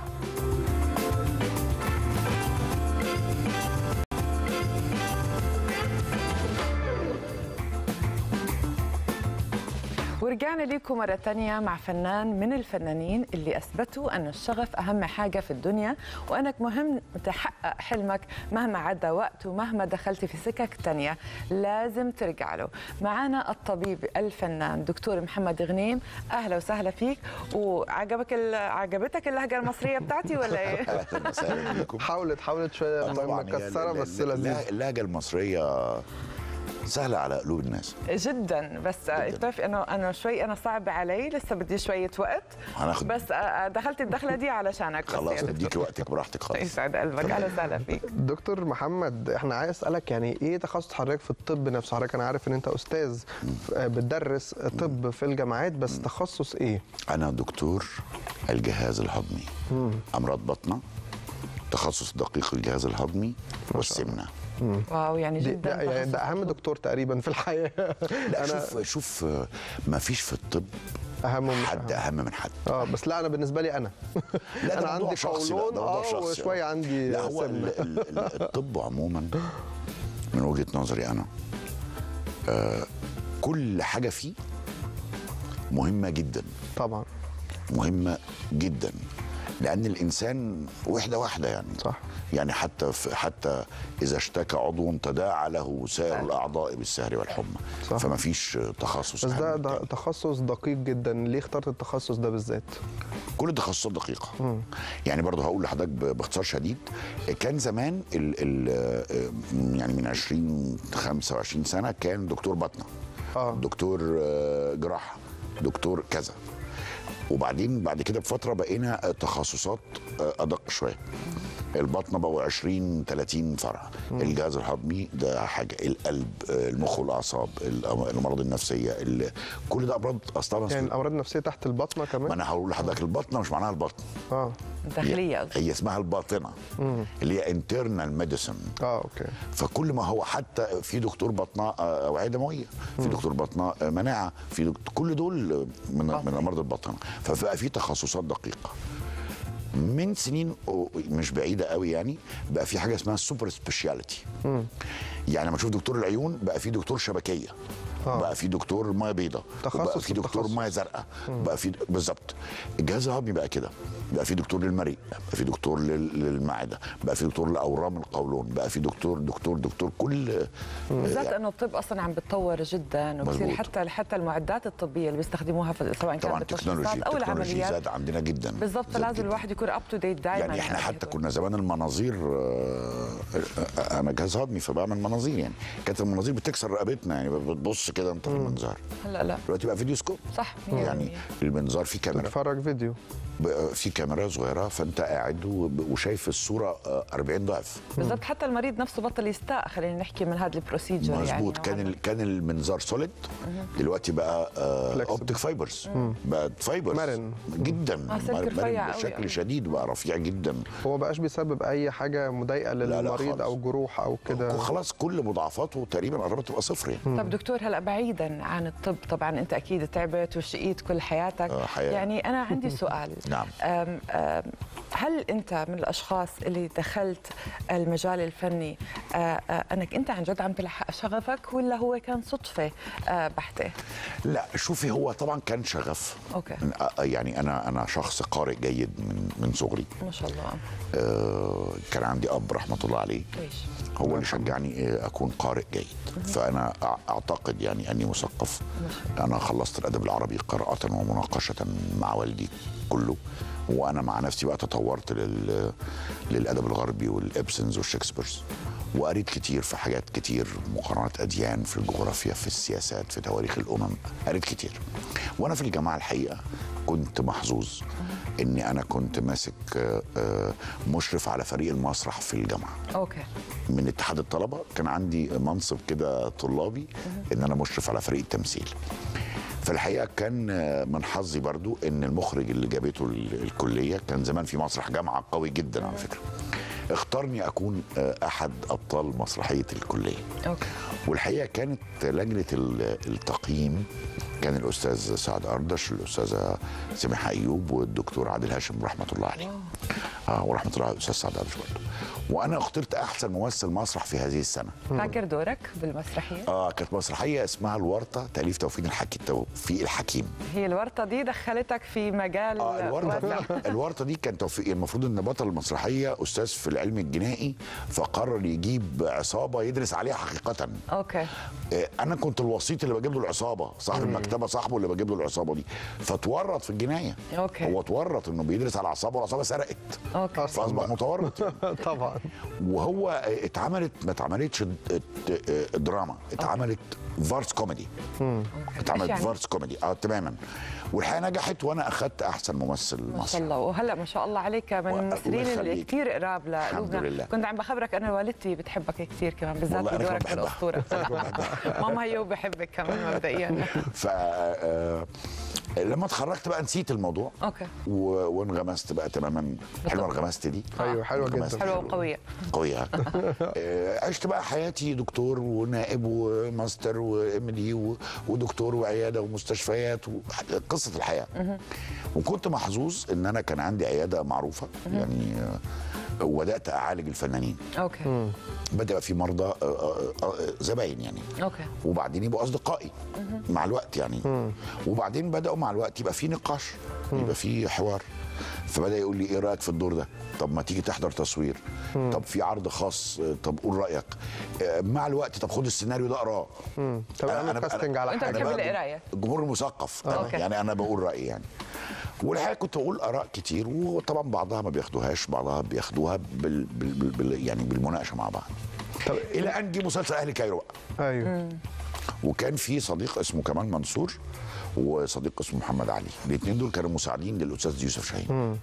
ورجعنا لكم مرة تانية مع فنان من الفنانين اللي أثبتوا أن الشغف أهم حاجة في الدنيا، وأنك مهم تحقق حلمك مهما عدى وقت ومهما دخلت في سكك تانية لازم ترجع له. معنا الطبيب الفنان دكتور محمد غنيم. أهلا وسهلا فيك. وعجبك ال... عجبتك اللهجة المصرية بتاعتي ولا إيه؟ أهلا وسهلا بكم. حاولت حاولت شويه مكسره بس لذيذ. اللهجة المصرية سهلة على قلوب الناس جدا، بس بتعرفي انه انا شوي انا صعب علي، لسه بدي شويه وقت. هناخد بس دخلت الدخله دي علشانك. خلاص اديكي وقتك براحتك خالص. يسعد قلبك. اهلا وسهلا فيك دكتور محمد. احنا عايز اسالك يعني ايه تخصص حضرتك في الطب نفسه؟ حضرتك انا عارف ان انت استاذ بتدرس طب في الجامعات، بس تخصص ايه؟ انا دكتور الجهاز الهضمي، امراض بطنه، تخصص دقيق الجهاز الهضمي والسمنه. واو، يعني جدا ده, يعني ده اهم دكتور تقريبا في الحياه. لا أنا شوف شوف ما فيش في الطب اهم من حد اهم من حد. اه بس لا انا بالنسبه لي انا لا انا عندي قولون اه وشويه عندي لا هو سمنه. ال ال الطب عموما من وجهه نظري انا آه كل حاجه فيه مهمه جدا. طبعا مهمه جدا، لان الانسان وحده واحده يعني. صح. يعني حتى حتى اذا اشتكى عضو تداعى له سائر الاعضاء بالسهر والحمى. صح. فما فيش تخصص. بس ده, ده تخصص دقيق جدا. ليه اخترت التخصص ده بالذات؟ كل التخصصات دقيقه. مم. يعني برضه هقول لحضرتك باختصار شديد، كان زمان ال ال يعني من عشرين خمسة وعشرين سنه كان دكتور بطنه، اه دكتور جراحه، دكتور كذا. وبعدين بعد كده بفتره بقينا تخصصات ادق شويه. البطنه بقوا عشرين ثلاثين فرع. مم. الجهاز الهضمي ده حاجه، القلب، المخ والاعصاب، الامراض النفسيه، كل ده امراض اصلا. يعني الامراض النفسيه تحت البطنه كمان؟ ما انا هقول لحضرتك البطنه مش معناها البطن. اه داخليه هي, هي اسمها الباطنه. مم. اللي هي انترنال ميديسن. اه اوكي. فكل ما هو حتى في دكتور بطنه اوعيه دمويه، في دكتور بطنه مناعه، في دكتور كل دول من من امراض البطنه. فبقى في تخصصات دقيقه. من سنين مش بعيده قوي يعني بقى في حاجه اسمها السوبر سبيشاليتي. يعني لما تشوف دكتور العيون بقى في دكتور شبكيه، آه. بقى في دكتور ميه بيضاء، بقى في دكتور ميه زرقاء، بقى في بالظبط. الجهاز الهضمي بقى كده، بقى في دكتور للمريء، بقى في دكتور للمعده، بقى في دكتور لاورام القولون، بقى في دكتور دكتور دكتور كل بالذات يعني انه الطب اصلا عم بتطور جدا، وبصير حتى حتى المعدات الطبيه اللي بيستخدموها سواء كانت بالتشخيصات او العمليات زاد عندنا جدا بالضبط. فلازم الواحد يكون اب تو ديت دايما. يعني احنا حتى كنا زمان المناظير، انا جهاز هضمي فبعمل مناظير، يعني كانت المناظير بتكسر رقبتنا، يعني بتبص كده انت في المنظار. لا لا دلوقتي بقى فيديو سكوب. صح. يعني المنظار فيه كاميرا، تتفرج فيديو في كاميرا صغيره، فانت قاعد وشايف الصوره أربعين ضعف. بالضبط. حتى المريض نفسه بطل يستاء، خلينا نحكي من هذا البروسيجر. مظبوط. يعني كان كان المنظار سوليد، دلوقتي بقى اوبتيك فايبرز، بقى فايبرز مرن جدا، مرن بشكل شديد، بقى رفيع جدا. هو بقاش بيسبب اي حاجه مضايقه للمريض او جروح او كده. خلاص كل مضاعفاته تقريبا قربت تبقى صفر يعني. طب دكتور، هلا بعيدا عن الطب طبعا انت اكيد تعبت وشقيت كل حياتك. آه حياة. يعني انا عندي سؤال. نعم. أم أم هل انت من الاشخاص اللي دخلت المجال الفني أه أه انك انت عن جد عم تلحق شغفك، ولا هو كان صدفه أه بحته؟ لا شوفي، هو طبعا كان شغف. اوكي. يعني انا انا شخص قارئ جيد من من صغري ما شاء الله. آه كان عندي اب رحمه الله عليه. ليش؟ هو اللي شجعني اكون قارئ جيد. فانا اعتقد يعني اني مثقف. انا خلصت الادب العربي قراءه ومناقشه مع والدي كله، وانا مع نفسي بقى تطورت لل... للادب الغربي والابسنز والشكسبيرز، وقريت كتير في حاجات كتير، مقارنات اديان، في الجغرافيا، في السياسات، في تواريخ الامم، قريت كتير. وانا في الجامعه الحقيقه كنت محظوظ اني انا كنت ماسك مشرف على فريق المسرح في الجامعه. اوكي. من اتحاد الطلبه كان عندي منصب كده طلابي ان انا مشرف على فريق التمثيل. فالحقيقه كان من حظي برضو ان المخرج اللي جابته الكليه، كان زمان في مسرح جامعه قوي جدا على فكره، اختارني اكون احد ابطال مسرحيه الكليه. أوكي. والحقيقه كانت لجنه التقييم كان الاستاذ سعد اردش، الاستاذه سميحه ايوب، والدكتور عادل هاشم رحمه الله عليه. اه ورحمه الله على الاستاذ سعد اردش برضه. وانا اخترت احسن ممثل مسرح في هذه السنه. فاكر دورك بالمسرحيه؟ اه كانت مسرحيه اسمها الورطه، تاليف توفيق الحكي توفيق الحكيم. هي الورطه دي دخلتك في مجال اه الورطه واسع. دي الورطه دي كان توفيق، المفروض ان بطل المسرحيه استاذ في العلم الجنائي، فقرر يجيب عصابه يدرس عليها حقيقه. اوكي. آه انا كنت الوسيط اللي بجيب له العصابه، صاحب المكتبه صاحبه اللي بجيب له العصابه دي، فتورط في الجنايه. اوكي. هو اتورط انه بيدرس على عصابه والعصابه سرقت. اوكي. فاصبح متورط يعني. طبعا. وهو اتعملت ما اتعملتش دراما، اتعملت فارس كوميدي. اتعملت يعني؟ فارس كوميدي اه تماما، والحقيقه نجحت وانا اخذت احسن ممثل ما مصري. شاء الله. وهلا ما شاء الله عليك من الله الممثلين اللي يخليك. كثير قراب الحمد لقلوبنا. لله. كنت عم بخبرك انا والدتي بتحبك كثير كمان، بالذات والله أنا كمان بدورك بحبها. بالاسطوره. ماما هي وبحبك كمان مبدئيا. ف آه، لما اتخرجت بقى نسيت الموضوع. اوكي. و- وانغمست بقى تماما. حلوه انغمست دي. ايوه حلوه انغمست. جدا. حلوه وقويه. قوية. آه، عشت بقى حياتي دكتور ونائب وماستر وام دي ودكتور وعياده ومستشفيات وقصه الحياه. وكنت محظوظ ان انا كان عندي عياده معروفه يعني، آه، وبدات اعالج الفنانين. اوكي. بدا يبقى في مرضى آه، آه، آه، زباين يعني، اوكي. وبعدين يبقوا اصدقائي مع الوقت يعني. وبعدين بداوا مع الوقت يبقى في نقاش، يبقى في حوار. فبدا يقول لي ايه رايك في الدور ده؟ طب ما تيجي تحضر تصوير. طب في عرض خاص، طب قول رايك. آه، مع الوقت طب خد السيناريو ده اقراه. طب اعمل كاستنج على أنت حاجه. بتحب بقى القراية. الجمهور المثقف أوكي. يعني، انا بقول رايي يعني. والحقيقه كنت بقول اراء كتير، وطبعا بعضها ما بياخدوهاش، بعضها بياخدوها بال بال بال بال يعني بالمناقشه مع بعض. طب الى ان جه مسلسل اهل كايرو بقى. ايوه. وكان في صديق اسمه كمال منصور وصديق اسمه محمد علي، الاثنين دول كانوا مساعدين للاستاذ يوسف شاهين.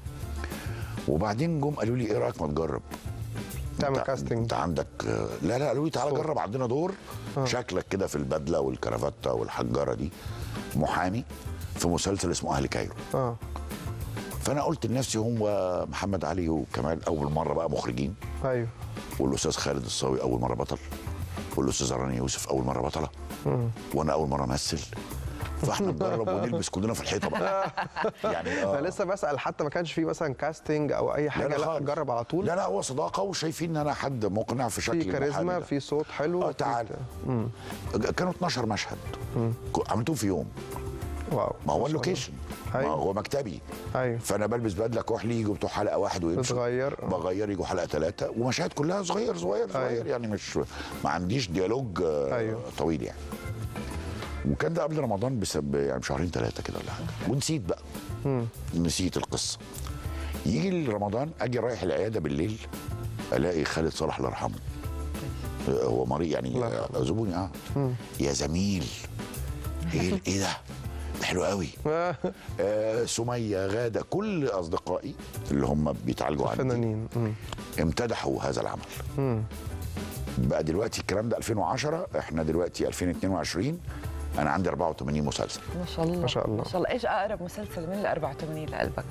وبعدين جم قالوا لي ايه رايك ما تجرب تعمل انت- كاستنج. انت عندك لا لا قالوا لي تعالى صوت. جرب عندنا دور. شكلك كده في البدله والكرافته والحجاره دي محامي في مسلسل اسمه اهل كايرو. اه فانا قلت لنفسي هو محمد علي وكمال اول مره بقى مخرجين، ايوه. والاستاذ خالد الصاوي اول مره بطل، والاستاذ رانيا يوسف اول مره بطله، وانا اول مره امثل. فاحنا نجرب ونلبس كلنا في الحيطه بقى يعني. انا لسه بسال، حتى ما كانش في مثلا كاستنج او اي حاجه، لا خالص. جرب على طول. لا لا هو صداقه، وشايفين ان انا حد مقنع في شكل في كاريزما، المحامي ده. في صوت حلو. اه تعال. كانوا اتناشر مشهد عملتهم في يوم. واو. ما هو اللوكيشن، ما أيوة. هو مكتبي. ايوه. فانا بلبس بدله كحلي، يجوا بتوع حلقه واحد ويمشوا. بتغير. بغير يجوا حلقه ثلاثه، ومشاهد كلها صغير صغير صغير أيوة. يعني، مش ما عنديش ديالوج آه، أيوة. طويل يعني. وكان ده قبل رمضان بسب يعني بشهرين ثلاثه كده ولا حاجه، ونسيت بقى. نسيت القصه. يجي رمضان اجي رايح العياده بالليل، الاقي خالد صالح الله يرحمه آه، هو مريض يعني، الله آه، يرحمه. زبوني اه يا زميل. ايه ايه ده؟ ده حلو قوي. آه سميه، غاده، كل اصدقائي اللي هم بيتعالجوا عندي فنانين. مم. امتدحوا هذا العمل. مم. بقى دلوقتي الكلام ده ألفين وعشرة، احنا دلوقتي ألفين واتنين وعشرين، انا عندي أربعة وثمانين مسلسل. ما شاء الله ما شاء الله. ما شاء الله. ايش اقرب مسلسل من ال أربعة وثمانين لقلبك؟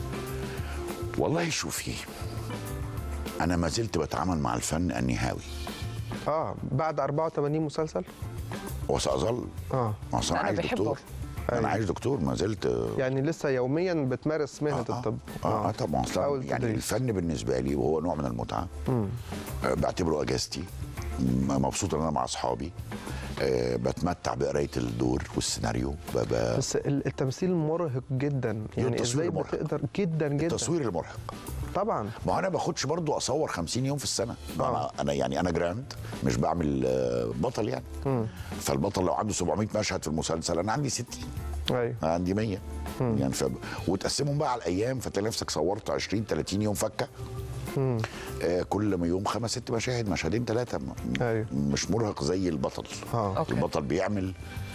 والله شوفي، انا ما زلت بتعامل مع الفن اني هاوي، اه بعد أربعة وثمانين مسلسل. وساظل. اه ما أصل انا أنا عايش بحبه. دكتور. أيوة. انا عايش دكتور ما زلت. يعني لسه يوميا بتمارس مهنه آه الطب. اه, آه طبعا أصلاً أول يعني تدريس. الفن بالنسبه لي وهو نوع من المتعه. آه بعتبره اجازتي. م- مبسوط ان انا مع اصحابي. آه بتمتع بقرايه الدور والسيناريو. ب- ب- بس ال- التمثيل مرهق جدا، يعني التصوير ازاي مرهق. بتقدر؟ جدا جدا. التصوير المرهق. طبعا. ما هو انا باخدش برضو اصور خمسين يوم في السنه. ما آه. انا انا يعني انا جراند مش بعمل آه، بطل يعني. فالبطل لو عنده سبعمية مشهد في المسلسل، انا عندي ستين، ايوه. انا عندي مية يعني. ف... وتقسمهم بقى على الايام، فتلاقي نفسك صورت عشرين تلاتين يوم فكه. آه كل ما يوم خمس ست مشاهد، مشهدين ثلاثه. أيوة. مش مرهق زي البطل. اه أوكي. البطل بيعمل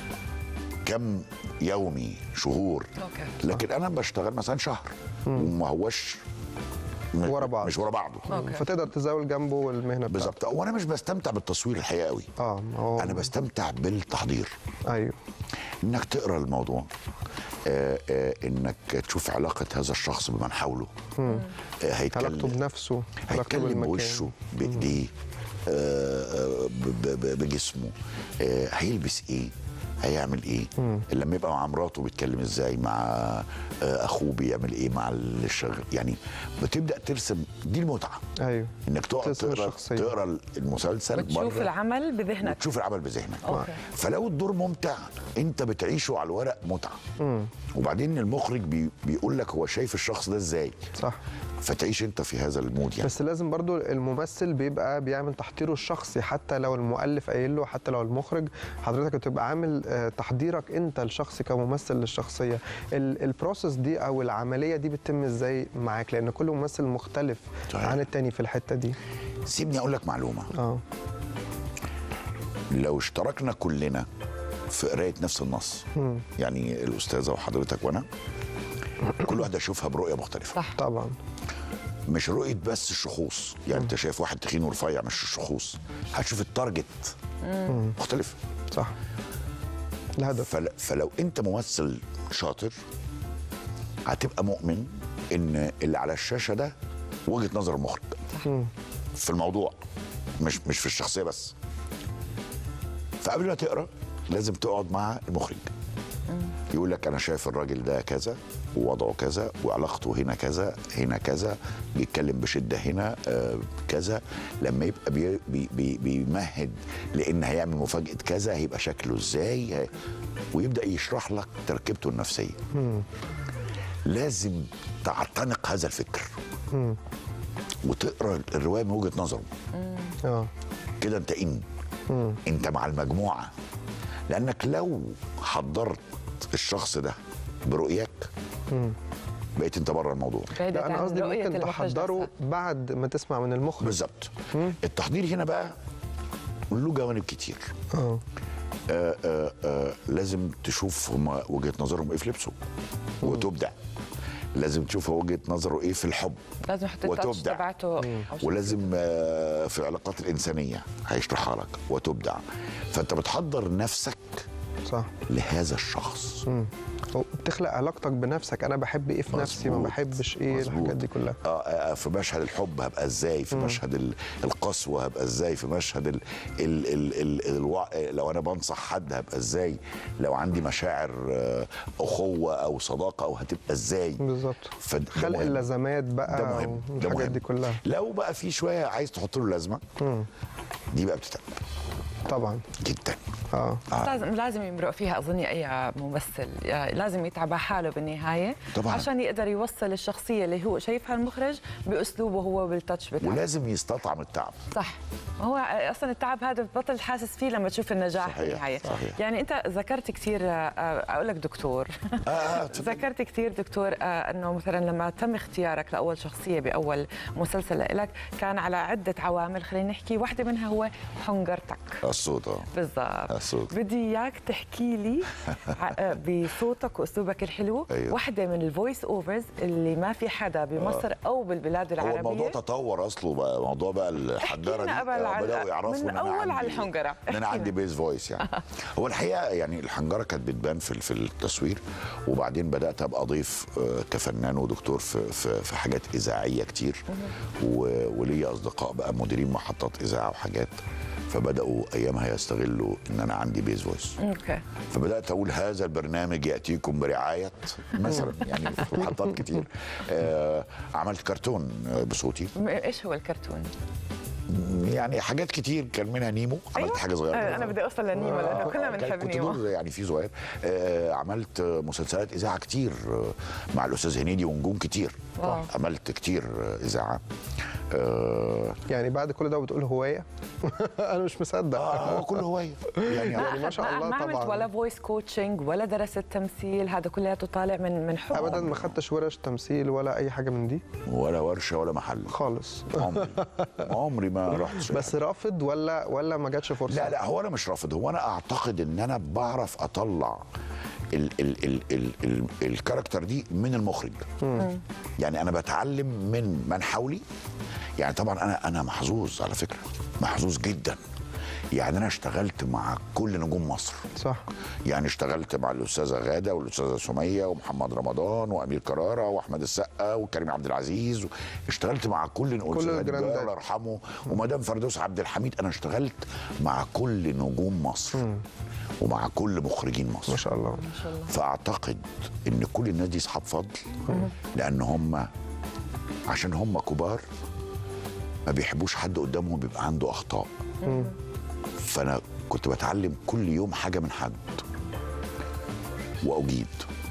كم يومي، شهور. أوكي. لكن انا بشتغل مثلا شهر وما هوش م- ورا بعض. مش ورا بعضه. أوكي. فتقدر تزاول جنبه المهنه بتاعته. بالظبط. وانا مش بستمتع بالتصوير الحقيقه قوي. اه ما هو انا بستمتع بالتحضير، ايوه. انك تقرا الموضوع، آه آه انك تشوف علاقه هذا الشخص بمن حوله. آه علاقته هيتكلم بنفسه، علاقته هيتكلم بالمكان. بوشه، بايديه، آه آه ب- ب- بجسمه، آه هيلبس ايه، هيعمل ايه؟ مم. لما يبقى مع مراته بيتكلم ازاي، مع اخوه بيعمل ايه، مع الشغل، يعني بتبدا ترسم. دي المتعه. ايوه، انك تقعد تقرا تقرا المسلسل وتشوف العمل بذهنك وتشوف العمل بذهنك. أوكي. فلو الدور ممتع انت بتعيشه على الورق متعه. مم. وبعدين المخرج بي بيقول لك هو شايف الشخص ده ازاي. صح. فتعيش انت في هذا المود يعني. بس لازم برضو الممثل بيبقى بيعمل تحضيره الشخصي، حتى لو المؤلف قايل له، حتى لو المخرج، حضرتك بتبقى عامل تحضيرك انت الشخصي كممثل للشخصيه. البروسيس دي او العمليه دي بتتم ازاي معاك؟ لان كل ممثل مختلف صحيح. عن التاني في الحته دي. سيبني اقول لك معلومه. اه لو اشتركنا كلنا في قرايه نفس النص، مم. يعني الاستاذه وحضرتك وانا، كل واحده اشوفها برؤيه مختلفه. صح طبعا. مش رؤيه بس الشخوص، يعني انت شايف واحد تخين ورفيع مش الشخوص، هتشوف التارجت مم. مختلف. صح. الهدف. فل... فلو انت ممثل شاطر هتبقى مؤمن ان اللي على الشاشه ده وجهه نظر المخرج في الموضوع، مش مش في الشخصيه بس. فقبل ما تقرا لازم تقعد مع المخرج، يقول لك انا شايف الراجل ده كذا ووضعه كذا وعلاقته هنا كذا هنا كذا، بيتكلم بشده هنا آه كذا، لما يبقى بي بي بي بيمهد لان هيعمل مفاجاه كذا هيبقى شكله ازاي، ويبدا يشرح لك تركيبته النفسيه. مم. لازم تعتنق هذا الفكر مم. وتقرا الروايه من وجهه نظره. اه كده انت ان مم. انت مع المجموعه، لانك لو حضرت الشخص ده برؤيك مم. بقيت انت بره الموضوع. لا انا قصدي ممكن تحضره بعد ما تسمع من المخرج. بالظبط. التحضير هنا بقى له جوانب كتير. اه آه آه آه لازم تشوف هما وجهه نظرهم ايه في لبسه وتبدع. لازم تشوف وجهه نظره ايه في الحب لازم يحط التاتش تبعته، ولازم آه في العلاقات الانسانيه هيشرحها لك وتبدع. فانت بتحضر نفسك صح لهذا الشخص. مم. بتخلق علاقتك بنفسك، انا بحب ايه في مزبوط. نفسي، ما بحبش ايه مزبوط. الحاجات دي كلها. اه في مشهد الحب هبقى ازاي، في مم. مشهد القسوه هبقى ازاي، في مشهد ال ال ال ال الوع... لو انا بنصح حد هبقى ازاي، لو عندي مشاعر اخوه او صداقه او هتبقى ازاي بالظبط. خلق اللازمات بقى ده مهم. الحاجات دي كلها. لو بقى في شويه عايز تحط له لازمه مم. دي بقى بتتعب طبعا جدا. اه لازم لازم يمرق فيها اظني اي ممثل، يعني لازم يتعب حاله بالنهايه طبعا عشان يقدر يوصل الشخصيه اللي هو شايفها المخرج باسلوبه هو بالتاتش بتاعه، ولازم يستطعم التعب. صح. هو اصلا التعب هذا بطل حاسس فيه لما تشوف النجاح في النهايه. صحيح. يعني انت ذكرت كثير، اقول لك دكتور آه ذكرت كثير دكتور انه مثلا لما تم اختيارك لاول شخصيه باول مسلسل لك كان على عده عوامل، خلينا نحكي واحده منها هو حنجرتك الصوت. بالضبط. بدي اياك تحكي لي بصوتك واسلوبك الحلو. أيوه. واحده من الفويس اوفرز اللي ما في حدا بمصر او بالبلاد العربيه. هو الموضوع تطور اصله بقى، موضوع بقى الحنجره دي بداوا يعرفوا من اول على الحنجره ان انا عندي بيز فويس يعني. هو الحقيقه يعني الحنجره كانت بتبان في في التصوير، وبعدين بدات ابقى ضيف كفنان ودكتور في في, في حاجات اذاعيه كتير، وليا اصدقاء بقى مديرين محطات اذاعه وحاجات، فبداوا ايامها يستغلوا ان انا عندي بيز فويس. اوكي. فبدات اقول هذا البرنامج ياتيكم برعايه مثلا يعني في محطات كتير. آه عملت كرتون بصوتي. ايش هو الكرتون؟ يعني حاجات كتير، كان منها نيمو. عملت أيوة؟ حاجه صغيره. انا بدي اوصل لنيمو لانه كلنا بنحب نيمو. كنت يعني في صغير. آه عملت مسلسلات اذاعه كتير مع الاستاذ هنيدي ونجوم كتير. واو. عملت كتير اذاعه. آه يعني بعد كل ده بتقول هوايه؟ انا مش مصدق. اه هو كله هوايه يعني, يعني ما شاء الله طبعا. ما عملت ولا فويس كوتشنج ولا درست تمثيل، هذا كلياته طالع من من حب؟ ابدا ما خدتش ورش تمثيل ولا اي حاجه من دي، ولا ورشه ولا محل خالص. عمري عمري ما رحت. بس رافض ولا ولا ما جاتش فرصه؟ لا لا هو انا مش رافض، هو انا اعتقد ان انا بعرف اطلع ال ال ال ال ال الكاركتر دي من المخرج. مم. يعني انا بتعلم من من حولي. يعني طبعا انا انا محظوظ على فكره، محظوظ جدا يعني انا اشتغلت مع كل نجوم مصر. صح. يعني اشتغلت مع الاستاذه غاده والاستاذه سميه ومحمد رمضان وامير كراره واحمد السقا وكريم عبد العزيز، اشتغلت مع كل كل الجراندات الله يرحمه ومدام فردوس عبد الحميد. انا اشتغلت مع كل نجوم مصر م. ومع كل مخرجين مصر ما شاء الله. ما شاء الله. فاعتقد ان كل الناس دي اصحاب فضل، لان هم عشان هم كبار ما بيحبوش حد قدامهم بيبقى عنده اخطاء. فانا كنت بتعلم كل يوم حاجه من حد واجيد،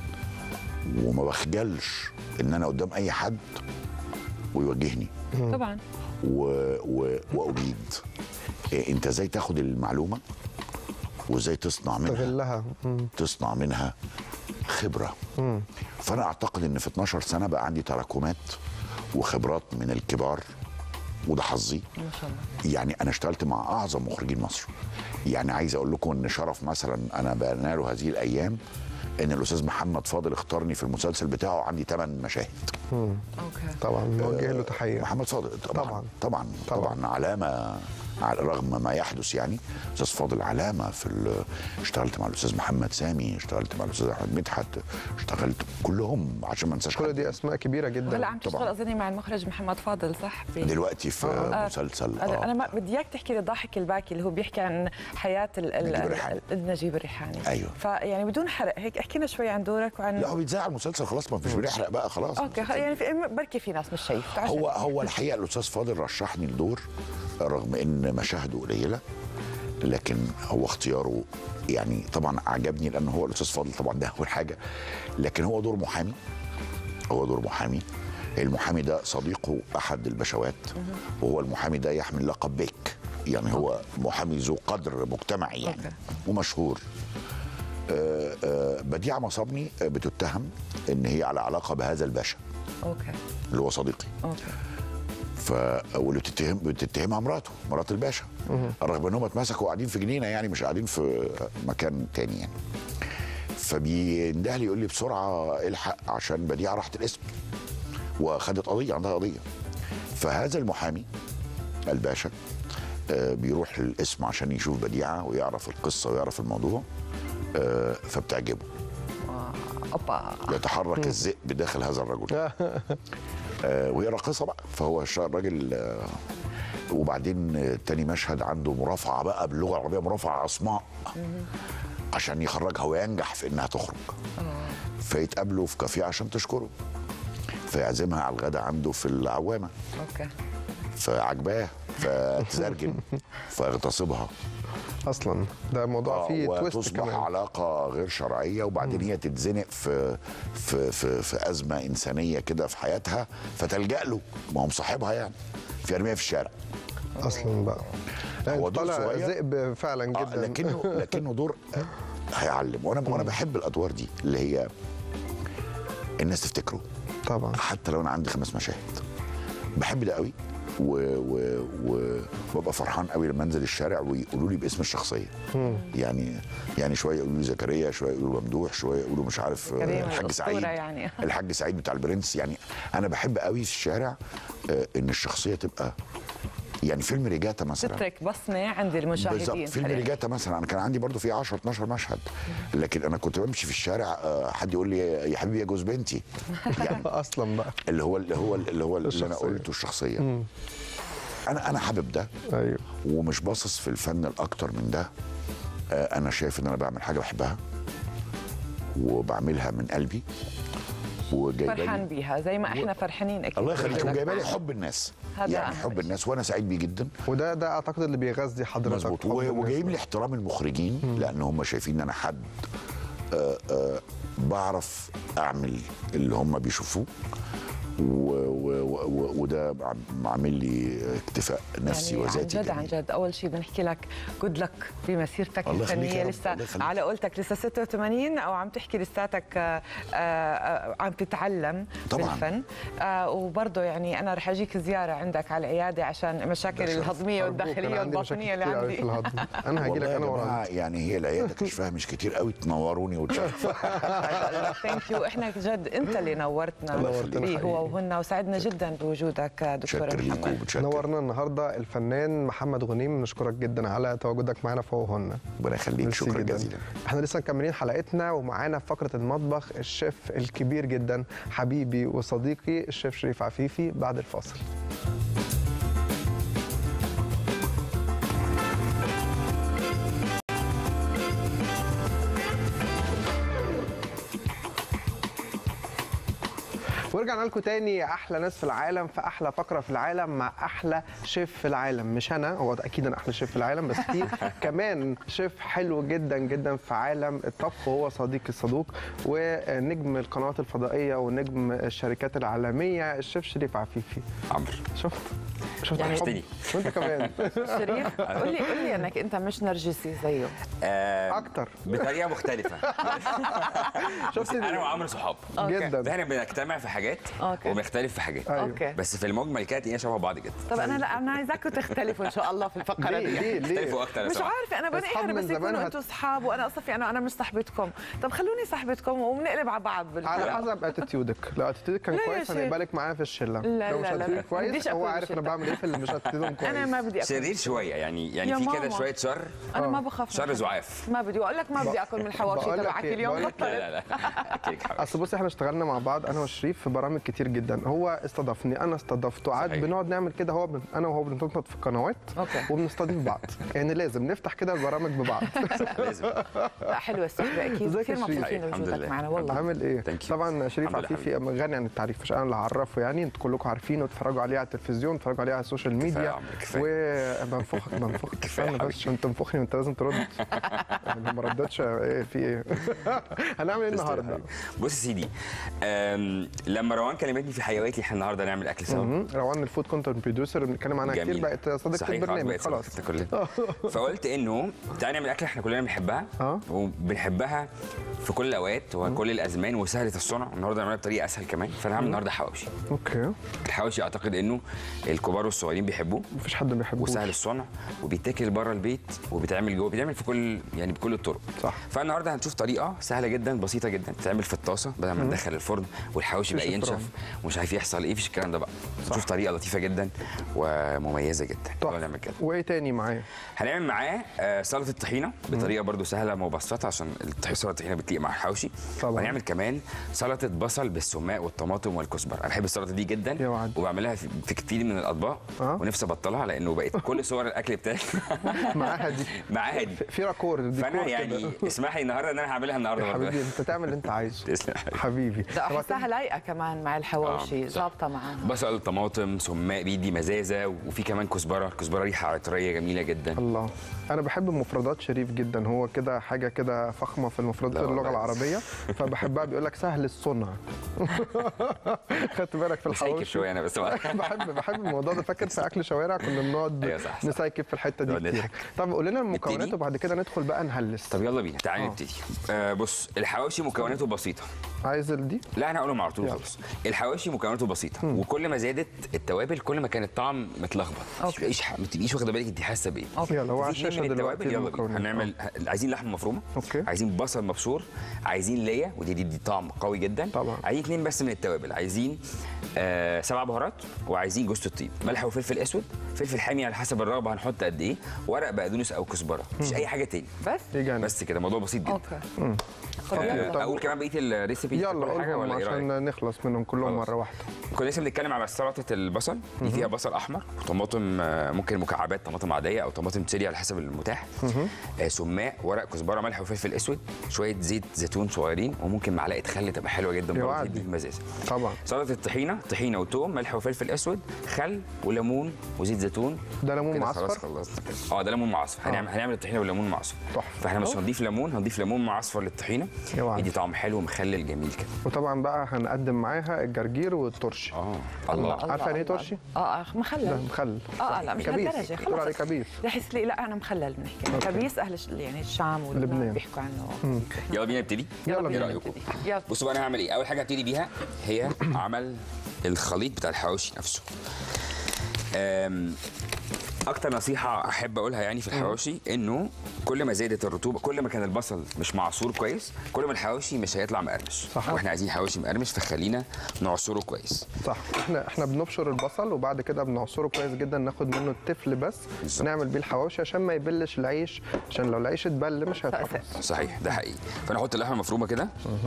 وما بخجلش ان انا قدام اي حد ويوجهني طبعا و... و... واجيد. إيه انت ازاي تاخد المعلومه وازاي تصنع منها تغلها تصنع منها خبره. مم. فانا اعتقد ان في اتناشر سنه بقى عندي تراكمات وخبرات من الكبار، وده حظي ما شاء الله. يعني انا اشتغلت مع اعظم مخرجين مصر. يعني عايز اقول لكم ان شرف مثلا انا بناله هذه الايام ان الاستاذ محمد فاضل اختارني في المسلسل بتاعه عندي ثمان مشاهد. مم. اوكي. طبعا نوجه له تحيه. محمد فاضل طبعا طبعا طبعا, طبعا, طبعا علامه على رغم ما يحدث. يعني استاذ فاضل علامه في اشتغلت مع الاستاذ محمد سامي، اشتغلت مع الاستاذ احمد مدحت، اشتغلت كلهم عشان ما انساش كل دي اسماء كبيره جدا. هلا عم تشتغل اظني مع المخرج محمد فاضل صح؟ دلوقتي في آه. مسلسل آه. انا ما بدي اياك تحكي لي الضاحك الباكي اللي هو بيحكي عن حياه نجيب الريحاني. نجيب الريحاني. ايوه. فيعني بدون حرق هيك احكي لنا شوي عن دورك وعن. لا هو بيتذاع المسلسل خلاص، ما فيش بنحرق بقى خلاص. اوكي يعني في بركي في ناس مش شايف. هو هو الحقيقه الاستاذ فاضل رشحني الدور رغم ان مشاهده قليله، لكن هو اختياره يعني طبعا عجبني لان هو الاستاذ فاضل طبعا ده اول حاجه، لكن هو دور محامي. هو دور محامي، المحامي ده صديقه احد البشوات، وهو المحامي ده يحمل لقب بيك، يعني هو محامي ذو قدر مجتمعي يعني أوكي. ومشهور. آآ آآ بديعه مصابني بتتهم ان هي على علاقه بهذا الباشا اوكي اللي هو صديقي. اوكي. ف واللي بتتهم بتتهمها مراته مرات الباشا، رغم انهم اتمسكوا قاعدين في جنينه يعني مش قاعدين في مكان تاني يعني. فبينده لي يقول لي بسرعه الحق عشان بديعه راحت القسم وخدت قضيه، عندها قضيه. فهذا المحامي الباشا بيروح للقسم عشان يشوف بديعه ويعرف القصه ويعرف الموضوع، فبتعجبه. اوبا. يتحرك الذئب بداخل هذا الرجل. آه وهي راقصه بقى، فهو الراجل آه وبعدين تاني مشهد عنده مرافعه بقى باللغه العربيه، مرافعه عصماء عشان يخرجها وينجح في انها تخرج. فيتقابلوا في كافيه عشان تشكره، فيعزمها على الغداء عنده في العوامه. اوكي. فعجباه فتزرجن فيغتصبها اصلا. ده موضوع فيه تويست وتصبح كمان. علاقه غير شرعيه، وبعدين هي تتزنق في في في, في ازمه انسانيه كده في حياتها، فتلجا له، ما هو مصاحبها يعني، في ارميها في الشارع اصلا بقى. هو دور طلع صغير ذئب فعلا جدا. آه لكنه لكنه دور هيعلم. وانا وانا بحب الادوار دي اللي هي الناس تفتكره طبعا، حتى لو انا عندي خمس مشاهد. بحب ده قوي وببقى فرحان قوي لما انزل الشارع ويقولوا لي باسم الشخصيه. مم. يعني يعني شويه يقولوا لي زكريا، شويه يقولوا ممدوح، شويه يقولوا مش عارف الحاج سعيد يعني. الحاج سعيد بتاع البرنس. يعني انا بحب قوي في الشارع ان الشخصيه تبقى يعني فيلم ريجاتا مثلا تترك بصمه عند المشاهدين. بالظبط. فيلم ريجاتا مثلا انا كان عندي برضو فيه عشرة اتناشر مشهد، لكن انا كنت بمشي في الشارع حد يقول لي يا حبيبي يا جوز بنتي يعني اصلا بقى اللي هو اللي هو اللي هو اللي انا قلته الشخصيه. مم. انا انا حابب ده. ايوه. ومش باصص في الفن الاكتر من ده. انا شايف ان انا بعمل حاجه بحبها وبعملها من قلبي وجايبه فرحان بيها زي ما احنا فرحانين اكيد. الله يخليك. وجايبه لي حب الناس، يعني حب الناس، وانا سعيد بيه جدا. وده ده اعتقد اللي بيغذي حضرتك. مظبوط. وجايب لي احترام المخرجين مم. لان هم شايفين ان انا حد آآ آآ بعرف اعمل اللي هم بيشوفوه، وده عامل لي اكتفاء نفسي يعني وذاتي. عن جد عن جد اول شيء بنحكي لك جود لك بمسيرتك الفنيه. لسه على قولتك لسه ستة وثمانين او عم تحكي لساتك عم تتعلم طبعا بالفن. وبرضه يعني انا رح اجيك زياره عندك على العياده عشان المشاكل الهضميه والداخليه والباطنيه اللي عندي. انا هاجي لك انا وراك. يعني هي العياده كشفها مش كتير قوي، تنوروني وتشرفوا. ثانك يو. احنا جد انت اللي نورتنا. نورتنا هو فوهن، وسعدنا جدا بوجودك دكتور محمد. نورنا النهارده الفنان محمد غنيم، نشكرك جدا على تواجدك معنا فوهن. ربنا يخليك، شكرا جزيلا. احنا لسه مكملين حلقتنا ومعانا في فقره المطبخ الشيف الكبير جدا حبيبي وصديقي الشيف شريف عفيفي بعد الفاصل. ورجعنا لكم تاني يا احلى ناس في العالم في احلى فقره في العالم مع احلى شيف في العالم. مش انا، هو اكيد انا احلى شيف في العالم، بس في كمان شيف حلو جدا جدا في عالم الطبخ، وهو صديقي الصدوق ونجم القنوات الفضائيه ونجم الشركات العالميه الشيف شريف عفيفي. عمرو شفت شفت يعني الحب وانت كمان. شريف قول لي قول لي انك انت مش نرجسي زيه. آه اكتر بطريقه مختلفه. شفت انا وعمرو صحاب جدا، احنا بنجتمع في حاجات أوكي. وبنختلف في حاجات. أيوه. اوكي، بس في المجمل كده تلاقينا شبه بعض جدا. طب انا لا انا عايزاكم تختلفوا ان شاء الله في الفقره ليه دي. ليه ليه اختلفوا اكتر. مش عارفه انا بني أصحاب انا من بس زمان يكونوا هت- انتوا اصحاب وانا اصلا انا انا مش صاحبتكم. طب خلوني صاحبتكم وبنقلب على بعض على بالحلقة. حسب اتيتيودك. لو اتيتيودك كان لا يا كويس شيخ. هنقبلك معايا في الشله. لا، لو مش لا، لا، لا. اتيتيودك كويس بديش هو أكون عارف انا شلة. بعمل ايه في اللي مش اتيتيودهم كويس. انا ما بدي اكل. شرير شويه يعني يعني يا في كده ماما. شويه شر. انا ما بخاف شر من زعاف. ما بدي اقول لك ما بدي اكل من الحواشي بقول لك تبعك إيه، اليوم. بقول لك لا لا لا أكلك حبيبي. اصل بصي احنا اشتغلنا مع بعض انا وشريف في برامج كتير جدا، هو استضافني انا استضفته، قعد صحيح. بنقعد نعمل كده، هو بن... انا وهو بنتنطط في قنوات أوكي. وبنستضيف بعض. يعني لازم نفتح كده البرامج ببعض. لازم. لا حلوه الصحبه اكيد. ازيك يا كثير شريف؟ مبسوطين الحمد بوجودك لله. معنا والله. عامل ايه؟ Thank you. طبعا شريف الحمد لله عفيفي غني عن التعريف، مش انا اللي هعرفه يعني، انتوا كلكم عارفينه وتتفرجوا عليه على التلفزيون، تتفرجوا عليه على السوشيال كفاية ميديا. يا عمرو، كفاية. وبنفخك بنفخك كفاية استنى بس عشان تنفخني وانت لازم ترد. يعني ما ردتش ايه في ايه؟ هنعمل ايه النهارده؟ بص يا سيدي، آم، لما روان كلمتني في حيواتي احنا النهارده نعمل اكل سوا. مهم. روان الفود كونتنت بروديوسر بنتكلم عنها كتير، جميل. بقت صديقه صحيح، البرنامج بقت خلاص. صديقتنا كلنا. فقلت انه تعالى نعمل اكله احنا كلنا بنحبها اه. وبنحبها في كل الاوقات وكل الازمان وسهله الصنع. النهارده نعملها بطريقه اسهل كمان، فانا هعمل النهارده حواوشي. اوكي. الحواوشي اعتقد انه الكبار والصغيرين بيحبوه مفيش حد ما بيحبوش. وسهل الصنع وبيتاكل بره البيت وبيتعمل جوه، بيتعمل في كل يعني بكل الطرق. صح. فالنهارده هنشوف طريقه سهله جدا بسيطه جدا تتعمل في الطاسه بدل ما ندخل الفرن والحواوشي مفيش بقى ينشف فرن. ومش عارف يحصل ايه، فيش الكلام ده بقى. نشوف طريقه لطيفه جدا ومميزه جدا. تحفة. يلا نعمل كده. وايه تاني معايا؟ هنعمل معاه آه، سلطه الطحينه بطريقه برده سهله مبسطه عشان الطحينه سلطه الطحينه بتليق مع الحواوشي. طبعا. وهنعمل كمان سلطه بصل بالسماق والطماطم والكزبره. انا بحب السلطه دي جدا يا وعد. وبعملها في في كتير من الاطباق. آه. ونفسي ابطلها لانه بقيت كل صور الاكل بتاعي معاها دي معاها دي. في راكور ديكور فانا كده. يعني اسمح لي النهارده ان انا هعملها النهارده يا برضه. حبيبي انت تعمل اللي انت عايزه. تسلم يا حبيبي. حبيبي. ده احسها لايقه كمان مع الحواوشي، آه، صح. ظابطه معاه. بصل طماطم سماق بيدي مزازه وفي كمان كزبره. كزبره ريحه عطريه جميله جدا. الله، انا بحب مفردات شريف جدا، هو كده حاجه كده فخمه في المفردات لا اللغه والله. العربيه فبحبها. بيقول لك سهل الصنع. خدت بالك في مسايكب الحواوشي؟ شويه انا بس بحب بحب الموضوع ده. فاكر في اكل شوارع كنا بنقعد أيوة صح، صح. نسايكب في الحته دي نقعد كتير. نضحك. طب قول لنا المكونات نبتدي؟ وبعد كده ندخل بقى نهلس. طب يلا بينا تعالى آه. نبتدي. آه بص الحواوشي مكوناته بسيطه. عايز دي؟ لا انا هقولهم على طول يلا. خالص. الحواوشي مكوناته بسيطه وكل ما زادت التوابل كل ما كان الطعم متلخبط. ما تبقيش ما تبقيش واخده بالك انت حاسه بايه. يلا هو على في اتنين الشاشه من دلوقتي التوابل. يلا بينا المكونات. هنعمل عايزين لحمه مفرومه. أوكي. عايزين بصل مبشور. عايزين ليا ودي دي, دي طعم قوي جدا. طبعا. عايزين اتنين بس من التوابل. عايزين آه سبع بهارات وعايزين جوز الطيب ملح وفلفل اسود فلفل حامي على حسب الرغبه هنحط قد ايه ورق بقدونس او كزبره مفيش اي حاجه تاني. بس ايه جانب؟ بس كده الموضوع بسيط جدا. اوكي. آه، طب- اقول كمان بقيه الريسيبي يلا كل حاجة قولهم ولا إيه رأيك؟ عشان نخلص منهم كلهم خلاص. مره واحده. كنا لسه بنتكلم على سلطه البصل دي فيها بصل احمر وطماطم آه، ممكن مكعبات طماطم عاديه او طماطم تشيري على حسب المتاح. آه، سماق ورق كزبره ملح وفلفل اسود شويه زيت زيتون صغيرين وممكن معلقه خل تبقى حلوه جدا يا برضه وعد. تدي مزازه. طبعا. سلطه الطحينه طحينه وتوم ملح وفلفل اسود خل وليمون وزيت زيتون. ده ليمون كده معصفر؟ خلاص خلصنا كده. اه ده ليمون معصفر. هنعمل هنعمل الطحينه بالليمون معصفر. تحفة. فاحنا مش هنضيف ليمون هنضيف ليمون معصفر للطحينه يا وعد. يدي طعم حلو ومخلل جميل كده. وطبعا بقى هنقدم معاها الجرجير والترشي. اه الله. عارفه يعني ايه ترشي؟ اه اه مخلل. ده مخلل. اه لا مش كبيس. لهالدرجه بيقولوا عليه خلص. كبيس. رح يصير لا انا مخلل بنحكي كبيس اهل الش- يعني الشام لبنان. ولبنان بيحكوا عنه. يلا بينا نبتدي. يلا ايه بينا. رايكم؟ يلا. بصوا بقى انا هعمل ايه. اول حاجه هبتدي بيها هي عمل الخليط بتاع الحواوشي نفسه. أم، اكتر نصيحه احب اقولها يعني في الحواوشي انه كل ما زادت الرطوبه، كل ما كان البصل مش معصور كويس، كل ما الحواوشي مش هيطلع مقرمش. صح. واحنا عايزين حواوشي مقرمش، فخلينا نعصره كويس. صح. احنا احنا بنبشر البصل وبعد كده بنعصره كويس جدا، ناخد منه التفل بس بالظبط. ونعمل بيه الحواوشي عشان ما يبلش العيش، عشان لو العيش اتبل مش هيتقفص. صحيح، ده حقيقي. فانا احط اللحمه المفرومه كده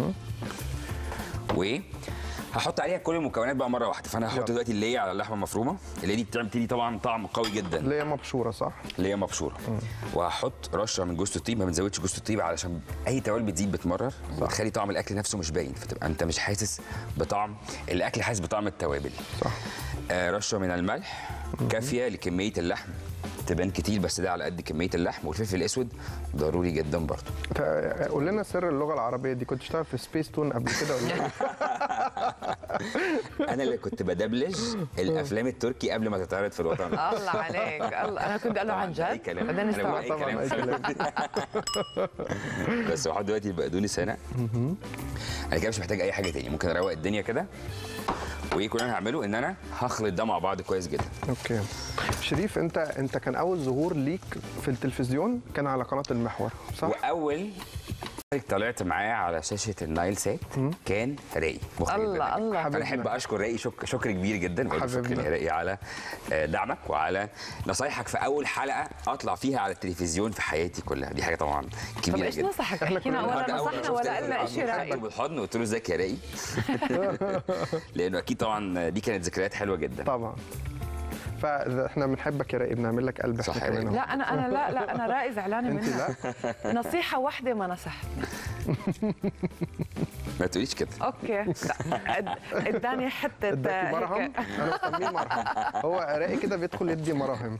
و هحط عليها كل المكونات بقى مره واحده. فانا هحط يلا. دلوقتي اللي هي على اللحمه المفرومه، اللي دي بتعمل بتدي طبعا طعم قوي جدا، اللي هي مبشوره صح؟ اللي هي مبشوره. وهحط رشه من جوز الطيب، ما بنزودش جوز الطيب علشان اي توابل بتزيد بتمرر وتخلي طعم الاكل نفسه مش باين، فتبقى انت مش حاسس بطعم الاكل، حاسس بطعم التوابل. صح. آه رشه من الملح كافيه لكميه اللحم، تبان كتير بس ده على قد كميه اللحم. والفلفل الاسود ضروري جدا برضه. قول لنا سر اللغه العربيه دي، كنت بتشتغل في سبيس تون قبل كده ولا ايه؟ انا اللي كنت بدبلج الافلام التركي قبل ما تتعرض في الوطن. الله عليك، الله. انا كنت اقول له عن أي جد كلام. بعدين أنا بقول استوعبت. أي طبعا كلام. اي كلام. بس بحط دلوقتي البقدونس هنا. انا كده مش محتاج اي حاجه تاني، ممكن اروق الدنيا كده. وايه كل اللي انا هعمله ان انا هخلط ده مع بعض كويس جدا. اوكي. شريف، انت انت كان اول ظهور ليك في التلفزيون كان على قناه المحور صح؟ واول طلعت معاه على شاشه النايل سات كان راقي مخرج الله البرنامج. الله. انا احب اشكر راقي شك... شكر كبير جدا، بقول له شكر حبيبنا. يا راقي على آه، دعمك وعلى نصايحك في اول حلقه اطلع فيها على التلفزيون في حياتي كلها. دي حاجه طبعا طب كبيره ايش جدا. نصحك؟ إحنا حكينا كلنا- ولا أول ما نصحنا شفت ولا قلنا شيء خدته رأي؟ بالحضن وقلت له ازيك يا راقي. لانه اكيد طبعا دي كانت ذكريات حلوه جدا. طبعا. فاحنا بنحبك يا راقي، بنعمل لك قلب صح احنا يا كمان راقي. أهو. لا انا انا لا لا انا رأي زعلانه انت منها. لا. نصيحه واحده ما نصحتني. ما تقوليش كده. اوكي لا، اد- اداني حته اداكي هيك. مرهم؟ انا بسميه مرهم. هو راقي كده بيدخل يدي مراهم.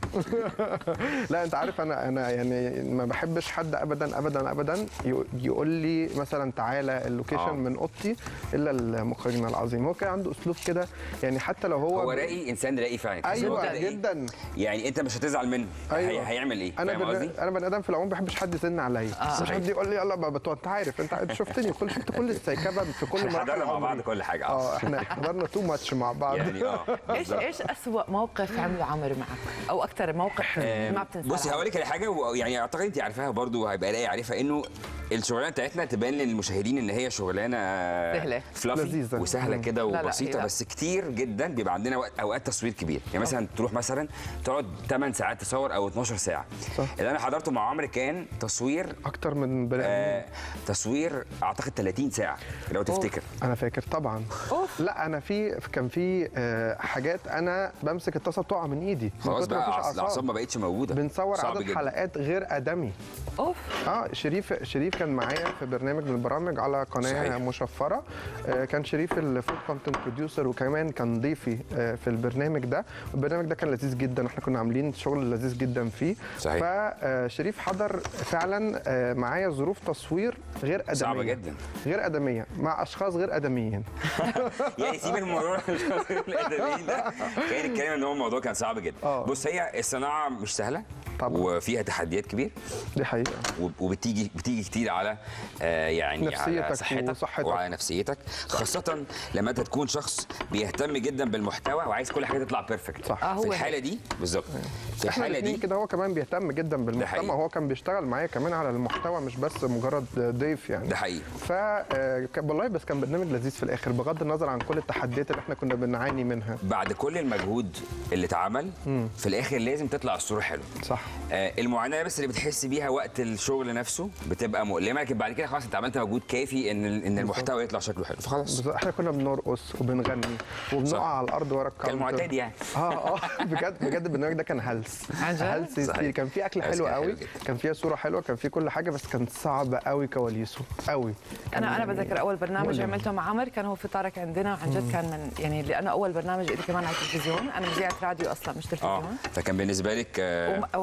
لا انت عارف انا انا يعني ما بحبش حد ابدا ابدا ابدا يق- يقول لي مثلا تعالى اللوكيشن آه. من اوضتي الا مخرجنا العظيم. هو كان عنده اسلوب كده يعني، حتى لو هو هو راقي انسان راقي فعلا. بس هو ايوه كده إيه؟ جدا. يعني انت مش هتزعل منه. أيوة. هي... هيعمل ايه؟ انا فاهم قصدي؟ بن... انا بني ادم في العموم ما بحبش حد يزن عليا، مش صحيح. حد يقول لي يلا بقى بتوع. انت عارف، انت أنت شفتني كل شفت كل السيكبه في كل احنا مراحل حضرنا مع بعض عمري. كل حاجه. اه احنا حضرنا تو ماتش مع بعض. يعني اه ايش ايش اسوأ موقف عمله عمرو معك او اكثر موقف ما بتنساه؟ بصي هقول لك على حاجه، ويعني اعتقد انت عارفاها برضو وهيبقى لاقي عارفها، انه الشغلانه بتاعتنا تبان للمشاهدين ان هي شغلانه سهلة. فلافي لذيذة. وسهله كده لا لا، وبسيطه، لا. بس كتير جدا بيبقى عندنا وقت اوقات تصوير كبير. يعني مثلا تروح مثلا تقعد ثمان ساعات تصور او اتناشر ساعه. صح. اللي انا حضرته مع عمرو كان تصوير اكتر من بني آه تصوير اعتقد ثلاثين ساعه لو تفتكر. انا فاكر طبعا. أوف. لا انا في كان في آه، حاجات انا بمسك الطاسه بتقع من ايدي من خلاص كتر ما بقى فيش الأعصاب- أعصاب. الاعصاب ما بقتش موجوده. بنصور صعب عدد جداً. حلقات غير ادمي. اوف. اه شريف شريف كان معايا في برنامج من البرامج على قناه صحيح. مشفره. آه، كان شريف الفود كونتنت بروديوسر وكمان كان ضيفي آه، في البرنامج ده. البرنامج ده كان لذيذ جدا، احنا كنا عاملين شغل لذيذ جدا فيه. صحيح. فشريف حضر فعلا آه، معايا ظروف تصوير غير ادميه. صعبة جدا. غير ادميه مع اشخاص غير ادميين. يعني سيب الموضوع الادبيين ده، كان الكلام ان هو الموضوع كان صعب جدا. آه. بص هي الصناعه مش سهله طبعا. وفيها تحديات كبير، دي حقيقه. وب- وبتيجي بتيجي كتير على آه يعني نفسيتك على صحتك وصحتك. وعلى نفسيتك، خاصه لما انت تكون شخص بيهتم جدا بالمحتوى وعايز كل حاجه تطلع بيرفكت. صح. آه، هو في هيك. الحاله دي بالظبط، في احنا الحاله الاثنين دي كده، هو كمان بيهتم جدا بالمحتوى، حقيقي. هو كان بيشتغل معايا كمان على المحتوى مش بس مجرد ضيف يعني. ده حقيقي. ف آه، كان- والله بس كان برنامج لذيذ في الاخر بغض النظر عن كل التحديات اللي احنا كنا بنعاني منها. بعد كل المجهود اللي اتعمل في الاخر لازم تطلع الصوره حلوه. صح. آه، المعاناه بس اللي بتحس بيها وقت الشغل نفسه بتبقى مؤلمه، لكن بعد كده خلاص انت عملت مجهود كافي ان ان المحتوى يطلع شكله حلو فخلاص. بس احنا كنا بنرقص وبنغني صح. وبنقع على الارض ورا الكاونتر. كالمعتاد يعني. اه اه بجد بجد البرنامج ده كان هلس. عن جد؟ هلس صحيح. كتير. كان فيه اكل بس حلو كان حلو قوي، جدا. كان فيها صوره حلوه، كان فيه كل حاجه، بس كان صعب قوي كواليسه قوي. انا انا بتذكر اول برنامج مؤلم. عملته مع عمر كان هو فطارك عندنا، عن جد كان من يعني لانه اول برنامج لي كمان على التلفزيون. انا مذيعه راديو اصلا مش اه تلفزيون. فكان بالنسبه لك آه وم-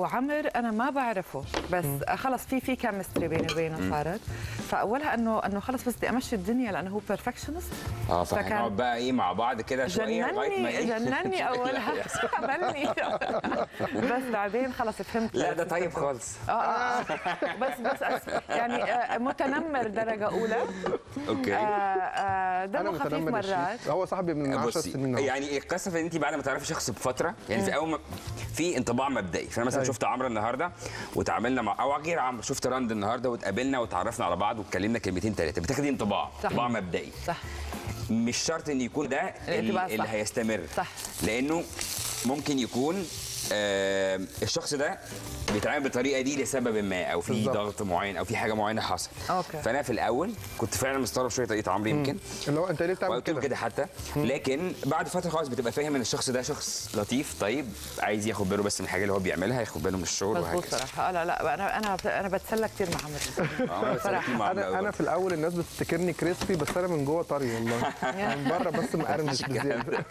وعمر انا ما بعرفه بس خلص في في كيمستري بيني وبينه صارت. فاولها انه انه خلص بس بدي امشي الدنيا لانه هو بيرفكشنست. اه فهنقعد بقى ايه مع بعض كده شويه لغايه ما جنني ايه جنني اولها عملني بس بعدين خلص فهمت. لا ده طيب خالص. اه اه بس بس أس- يعني آه، متنمر درجه اولى. اوكي. آه، آه، انا دمه خفيف متنمر مرات. الشيء. هو صاحبي من عشر بصي سنين اهو. يعني القصه في ان انت بعد ما تعرفي شخص بفتره يعني في اول ما في انطباع مبدئي. فانا مثلا أيوة. شفت عمرو النهارده وتعاملنا مع او غير عمرو شفت راند النهارده واتقابلنا وتعرفنا على بعض واتكلمنا كلمتين ثلاثه بتاخدي انطباع صح. انطباع مبدئي. صح. مش شرط ان يكون ده الانطباع اللي صح. هيستمر. صح. لانه ممكن يكون آه الشخص ده بيتعامل بالطريقه دي لسبب ما او في بالظبط. ضغط معين او في حاجه معينه حصل. أوكي. فانا في الاول كنت فعلا مستغرب شويه طريقه عمرو يمكن اللي هو انت ليه بتعمل وقلت له كده؟ كده حتى لكن بعد فتره خلاص بتبقى فاهم ان الشخص ده شخص لطيف طيب عايز ياخد باله بس من الحاجه اللي هو بيعملها ياخد باله من الشغل مظبوط وهكذا. صراحه. اه لا لا انا انا انا بتسلى كثير مع عمرو آه، بس أنا مع عمرو انا انا أوي. في الاول الناس بتفتكرني كريسبي بس انا من جوه طري والله. من بره بس مقرمش بزياده.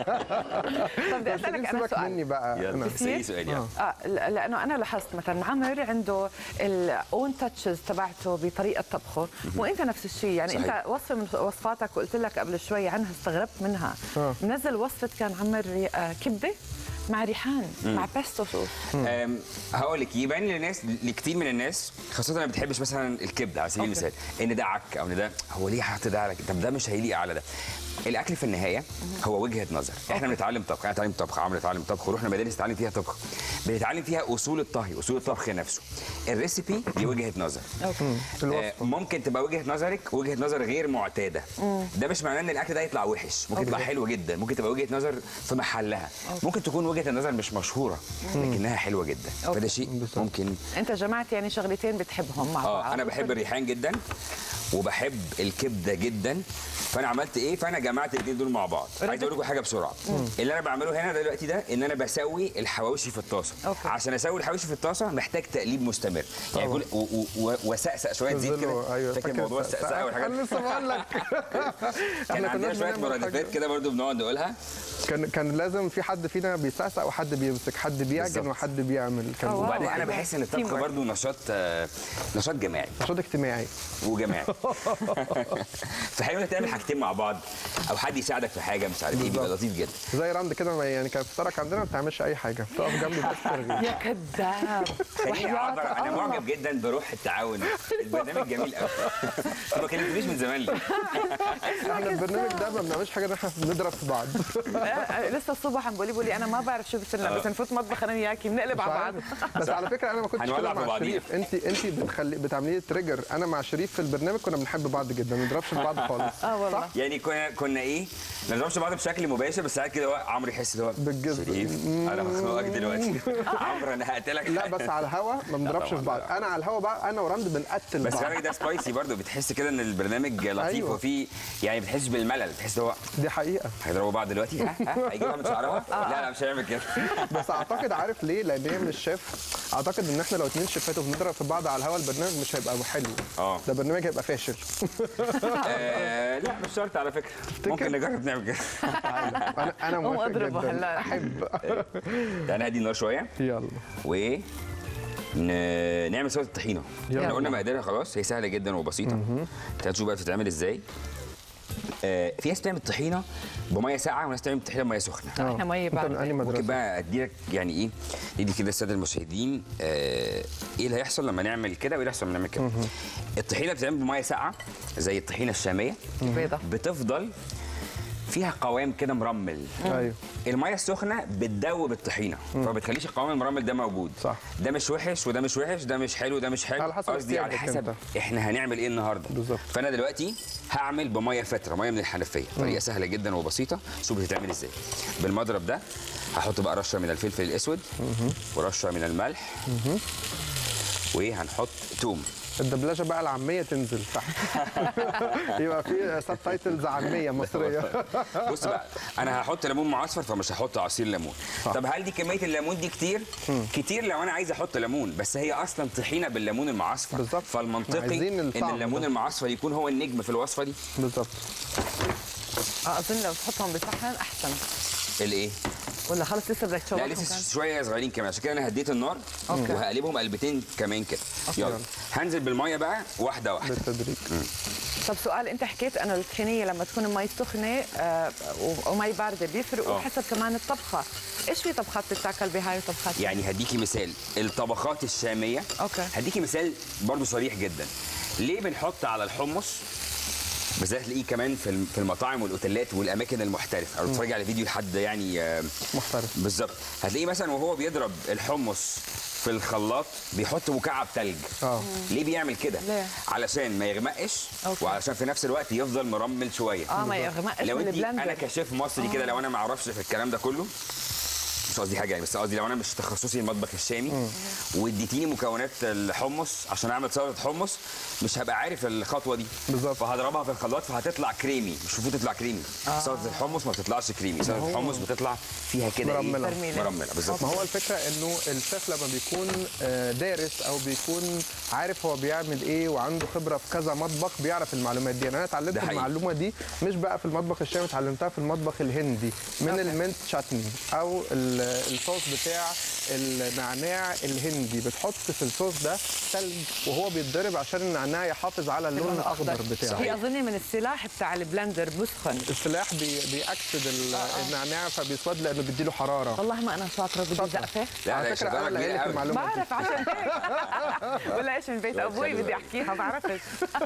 طب بدي بس اسالك ليه انا سيبك سؤال. مني بقى يلا انا. اسالي سؤال يلا. اه ل- لانه انا لاحظت مثلا عمر عنده الاون تاتشز تبعته بطريقه طبخه وانت نفس الشيء يعني صحيح. انت وصفه من وصفاتك وقلت لك قبل شوي عنها استغربت منها. آه. منزل وصفه كان عمر ري- آه، كبده مع ريحان مع بيستو صوص. أم، هقول لك يبان للناس لكتير من الناس خاصه ما بتحبش مثلا الكبده على سبيل المثال ان ده عك او ان ده هو ليه حاطط ده على كده؟ طب ده مش هيليق على ده. الاكل في النهايه هو وجهه نظر. احنا بنتعلم طبخ انا اتعلم طبخ عمرو اتعلم طبخ ورحنا مدارس نتعلم فيها طبخ بنتعلم فيها اصول الطهي اصول الطبخ نفسه. الريسيبي دي وجهه نظر. آه، ممكن تبقى وجهه نظرك وجهه نظر غير معتاده. ده مش معناه ان الاكل ده يطلع وحش ممكن تبقى حلوه جدا ممكن تبقى وجهه نظر في محلها. ممكن تكون وجهه النظر مش مشهوره لكنها حلوه جدا. فده شيء ممكن. انت جمعت يعني شغلتين بتحبهم مع بعض. اه انا بحب الريحان جدا وبحب الكبده جدا. فانا عملت ايه؟ فانا جمعت الاثنين دول مع بعض. عايز اقول لكم حاجه بسرعه. اللي انا بعمله هنا دلوقتي ده ان انا بسوي الحواوشي في الطاسه. أوكي. عشان اسوي الحواوشي في الطاسه محتاج تقليب مستمر. يعني كل و- و- و- وسقسق شويه زيت كده. ايوه فاكر موضوع السقسقه والحاجات انا لسه بقول لك. كان احنا عندنا كناش شويه بنعمل مرادفات حاجة. كده برضو بنقعد نقولها. كان كان لازم في حد فينا بيسقسق وحد بيمسك حد بيعجن بالظبط. وحد بيعمل كان أه، واو. وبعدين انا أيوة. بحس ان الطبخ Teamwork. برضو نشاط آه، نشاط جماعي نشاط اجتماعي. وجماعي. فحلو انك تعمل حاجتين مع بعض او حد يساعدك في حاجه مش عارف ايه بيبقى لطيف جدا. زي راند كده ما- يعني كانت فطارك عندنا ما بتعملش اي حاجه بتقف جنبي بس ترغي. يا كذاب. خليني اعبر انا الله. معجب جدا بروح التعاون. البرنامج جميل قوي. ما كلمتنيش من زمان ليه؟ احنا البرنامج ده ما بنعملش حاجه ان احنا بنضرب في بعض. آه، لسه الصبح عم بقولي بقولي انا ما بعرف شو بصير بس نفوت مطبخ انا وياكي بنقلب مش على بعض. عارف. بس على فكره انا ما كنتش هنولع كده في مع بعضينا. شريف. انت انت بتخلي بتعملي لي تريجر. انا مع شريف في البرنامج كنا بنحب بعض جدا ما بنضربش في بعض خالص. اه والله. صح؟ يعني كنا كنا ايه؟ ما نضربش بعض بشكل مباشر بس ساعات كده هو عمرو يحس اللي هو بالجزء. شريف انا هخنقك دلوقتي. عمرو انا هقتلك. لا بس على الهوا ما بنضربش طبعاً في بعض. لا. انا على الهوا بقى انا وراند بنقتل بس بعض. الراجل ده سبايسي برضه بتحس كده ان البرنامج لطيف أيوة. وفيه يعني بتحسش بالملل بتحس هو دي حقيقه. هيضربوا بعض دلوقتي ها ها هيجيبها من شعرها لا لا مش هيعمل كده. بس اعتقد عارف ليه؟ لان هي مش شيف. اعتقد ان احنا لو اتنين شيفات وبنضرب في بعض على الهوا البرنامج مش هيبقى حلو. اه ده برنامج هيبقى فاشل. آه، لا مش شرط على فكره ممكن نجرب نعمل كده. انا انا قوم موافق اضربه جدا. هلا. احب. تعالى نهدي النار شويه يلا. و ن- نعمل سلطه الطحينه. يلا. احنا قلنا مقاديرها خلاص هي سهله جدا وبسيطه. تعالى نشوف بقى بتتعمل ازاي. آه، في ناس بتعمل طحينه بميه ساقعه وناس بتعمل طحينه بميه سخنه. احنا ميه انت من بعد انهي ممكن مدرسه؟ بقى اديلك يعني ايه ندي كده الساده المشاهدين آه ايه اللي هيحصل لما نعمل كده وايه اللي هيحصل لما نعمل كده. الطحينه بتتعمل بميه ساقعه زي الطحينه الشاميه بيضه. بتفضل فيها قوام كده مرمل. ايوه. الميه السخنه بتدوب الطحينه فما بتخليش القوام المرمل ده موجود. صح. ده مش وحش وده مش وحش ده مش حلو ده مش حلو على حسب قصدي على احتياجك حسب انت. احنا هنعمل ايه النهارده. بالظبط. فانا دلوقتي هعمل بميه فتره ميه من الحنفيه طريقه سهله جدا وبسيطه. شوف بتتعمل ازاي. بالمضرب ده هحط بقى رشه من الفلفل الاسود ورشه من الملح وهنحط توم. الدبلجه بقى العاميه تنزل تحت. يبقى في سب تايتلز عاميه مصريه. بص بقى انا هحط ليمون معصفر فمش هحط عصير ليمون. طب هل دي كميه الليمون دي كتير؟ كتير لو انا عايز احط ليمون بس هي اصلا طحينه بالليمون المعصفر. بالظبط. فالمنطقي عايزين ان الطعم الليمون ده. المعصفر يكون هو النجم في الوصفه دي. بالظبط. آه، اظن لو تحطهم بصحن احسن. الايه؟ ولا خلص لسه بدك لا تشوحهم لسه كمان؟ شويه صغيرين كمان، عشان كده انا هديت النار أوكي. وهقلبهم قلبتين كمان كده. يلا هنزل بالميه بقى واحده واحده بالتدريج. طب سؤال، انت حكيت انه الطحينيه لما تكون المي سخنه آه ومي بارده بيفرقوا آه. حسب كمان الطبخه. ايش في طبخات بتتاكل بهاي الطبخات؟ يعني هديكي مثال الطبخات الشاميه. أوكي. هديكي مثال برضو صريح جدا. ليه بنحط على الحمص بالذات تلاقيه كمان في في المطاعم والاوتيلات والاماكن المحترفه، او تتفرجي على فيديو لحد يعني آه، محترف بالظبط، هتلاقيه مثلا وهو بيضرب الحمص في الخلاط بيحط مكعب تلج. اه ليه بيعمل كده؟ ليه؟ علشان ما يغمقش، أوكي. وعلشان في نفس الوقت يفضل مرمل شويه. اه ما يغمقش لو انت بالبلندر. انا كشيف مصري كده، لو انا ما اعرفش في الكلام ده كله، مش قصدي حاجه يعني، بس قصدي لو انا مش تخصصي المطبخ الشامي واديتيني مكونات الحمص عشان اعمل سلطه حمص، مش هبقى عارف الخطوه دي بالظبط. فهضربها في الخلاط فهتطلع كريمي. مش المفروض تطلع كريمي. آه. سلطه الحمص ما بتطلعش كريمي، سلطه الحمص بتطلع فيها كده مرملة. ايه مرمله بالظبط. ما هو الفكره انه الشيف لما بيكون آه، دارس او بيكون عارف هو بيعمل ايه وعنده خبره في كذا مطبخ بيعرف المعلومات دي. انا اتعلمت ده حقيقي. المعلومه دي مش بقى في المطبخ الشامي، اتعلمتها في المطبخ الهندي من أوكي. المنت شاتني او ال- الصوص بتاع النعناع الهندي. بتحط في الصوص ده ثلج وهو بيتضرب عشان النعناع يحافظ على اللون الاخضر بتاعه. هي اظني من السلاح بتاع البلندر بسخن. السلاح بي بيأكسد ال- النعناع فبيسود لانه بيديله حراره. والله ما انا شاطره بدي شاطرة. زقفه. لا على لا فكره انا شغاله اللي كبيره قايل لك قوي. المعلومه دي. بعرف عشان هيك ولا ايش من بيت ابوي بدي احكيها بعرفش.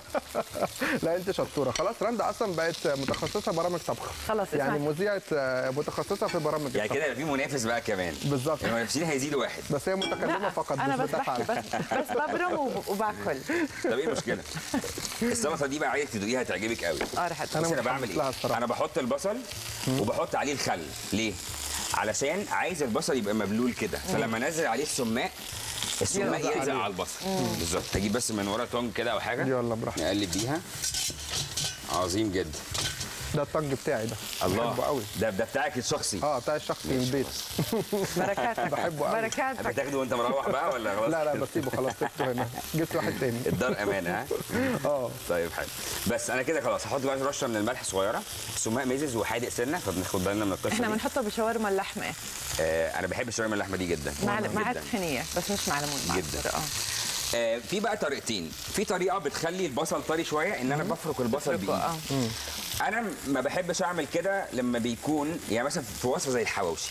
لا انت شطوره خلاص. رندا اصلا بقت متخصصه برامج طبخ، خلاص يعني اسمعي. مذيعه متخصصه في برامج يعني الطبخ. كده في منافس بقى كمان. بالظبط. المنافسين هيزيدوا واحد. بس هي متكلمه فقط انا مش بس بحكي بتفعل. بس بس ببرم وب- وباكل. طب ايه المشكله؟ السلطه دي بقى عايزك تدوقيها هتعجبك قوي. اه رح أنا بصي انا بعمل متحمس لها ايه؟ الصراحة. انا بحط البصل وبحط عليه الخل. ليه؟ علشان عايز البصل يبقى مبلول كده، فلما انزل عليه السماق السماق يلزق يلزق عليه. على البصل. بالظبط. هجيب بس من ورا تونج كده او حاجه يلا براحتك. نقلب بيها. عظيم جدا. ده الطج بتاعي ده. الله بحبه قوي. ده ده بتاعك الشخصي. اه بتاع الشخصي من البيت. بركاتك بحبه قوي. بركاتك. بتاخده وانت مروح بقى ولا خلاص؟ لا لا بسيبه خلاص، سبته هنا جبت واحد تاني. الدار امانه ها؟ اه طيب حلو. بس انا كده خلاص هحط بقى رشه من الملح صغيره. السماق ميزز وحادق سنه فبناخد بالنا من القصه احنا دي. بنحطه بشاورما اللحمه آه انا بحب الشاورما اللحمه دي جدا مع مع جداً. الطحينيه بس مش مع ليمون جداً. اه آه في بقى طريقتين. في طريقه بتخلي البصل طري شويه ان انا بفرك البصل بفركه، بايدي. انا ما بحبش اعمل كده لما بيكون يعني مثلا في وصفه زي الحواوشي.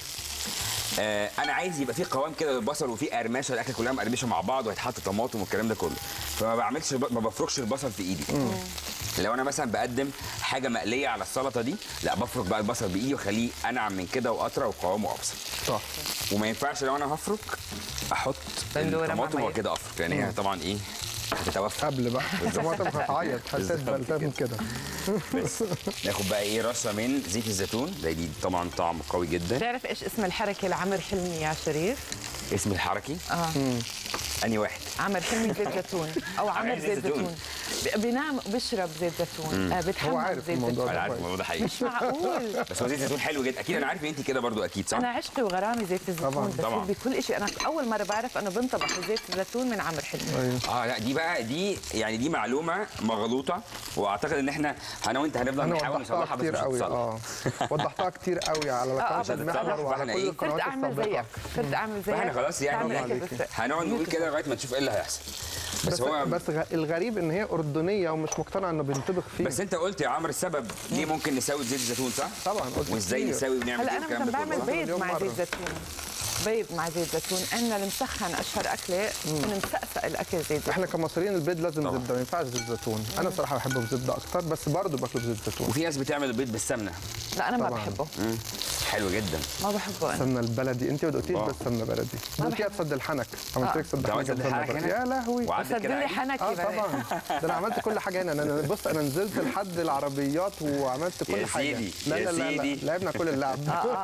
آه انا عايز يبقى في قوام كده للبصل وفي قرمشه، الاكل كلها مقرمشه مع بعض وهيتحط طماطم والكلام ده كله، فما بعملش ما بفركش البصل في ايدي. لو انا مثلا بقدم حاجه مقليه على السلطه دي، لا بفرك بقى البصل بايدي واخليه انعم من كده واطرى وقوامه ابسط. صح. وما ينفعش لو انا هفرك احط بندورة مع الطماطم مية. وكده افرك، لان هي طبعا ايه هتتوفى. قبل بقى الطماطم هتعيط بالظبط هتدبل تعمل كده. بس ناخد بقى ايه رشه من زيت الزيتون ده، دي طبعا طعم قوي جدا. بتعرف ايش اسم الحركه لعمر حلمي يا شريف؟ اسم الحركي اه اني واحد. عمر حلمي زيت زيتون او عمر زيت زيتون. ب- بينام بيشرب زيت زيتون، آه، هو بتحمل عارف زيت الموضوع زيتون. انا ده عارف كويس. الموضوع ده حقيقي. مش معقول. بس هو زيت الزيتون حلو جدا. اكيد انا عارف ان انت كده برضو اكيد صح؟ انا عشقي وغرامي زيت الزيتون طبعاً. بس طبعاً. بكل شيء. انا اول مره بعرف انه بنطبخ زيت الزيتون من عمر حلمي. ايوه اه لا دي بقى دي يعني دي معلومه مغلوطه، واعتقد ان احنا انا وانت هنفضل انا نحاول وضحتها نصلحها بس كتير مش قوي. هتصلح. اه وضحتها كتير قوي على قناه بس المحور هتتصلح وعلى فاحنا كل إيه؟ صرت القنوات اعمل زيك السابقه. صرت اعمل زيك فاحنا خلاص يعني تعمل عليكي. أكل بس- هنقعد نقول كده لغايه ما نشوف ايه اللي هيحصل. بس, بس هو بس غ- الغريب ان هي اردنيه ومش مقتنعه انه بينطبخ فيه. بس انت قلت يا عمرو السبب ليه ممكن نسوي زيت الزيتون صح؟ طبعا قلت وازاي كتير. نسوي ونعمل هلا ايه انا والكلام مثلا ده بعمل كله. بيض مليون مع مرة. زيت زيتون. بيض مع زيت زيتون. انا المسخن اشهر اكله انه مسقسق الاكل زيت زيتون. احنا كمصريين البيض لازم طبعا. زبده، ما ينفعش زيت زيتون. انا صراحه بحبه بزبده اكتر بس برضه باكله بزيت زيتون. وفي ناس بتعمل البيض بالسمنه. لا انا ما طبعاً. بحبه مم. حلو جدا. ما بحبه انا. السمنه البلدي انت ما دقتيش آه. بس سمنه بلدي دوقتيها بتصد الحنك. عملت لك صد انت عملت الحنك صد الحنك بسمنة هنا؟ بلدي. يا لهوي وعدت صدق كده لي عادي؟ حنكي اه بقى. طبعا ده انا عملت كل حاجه هنا. انا بص انا نزلت لحد العربيات وعملت كل يا حاجه. سيدي، لا يا لا لا, لا. سيدي. لعبنا كل اللعب.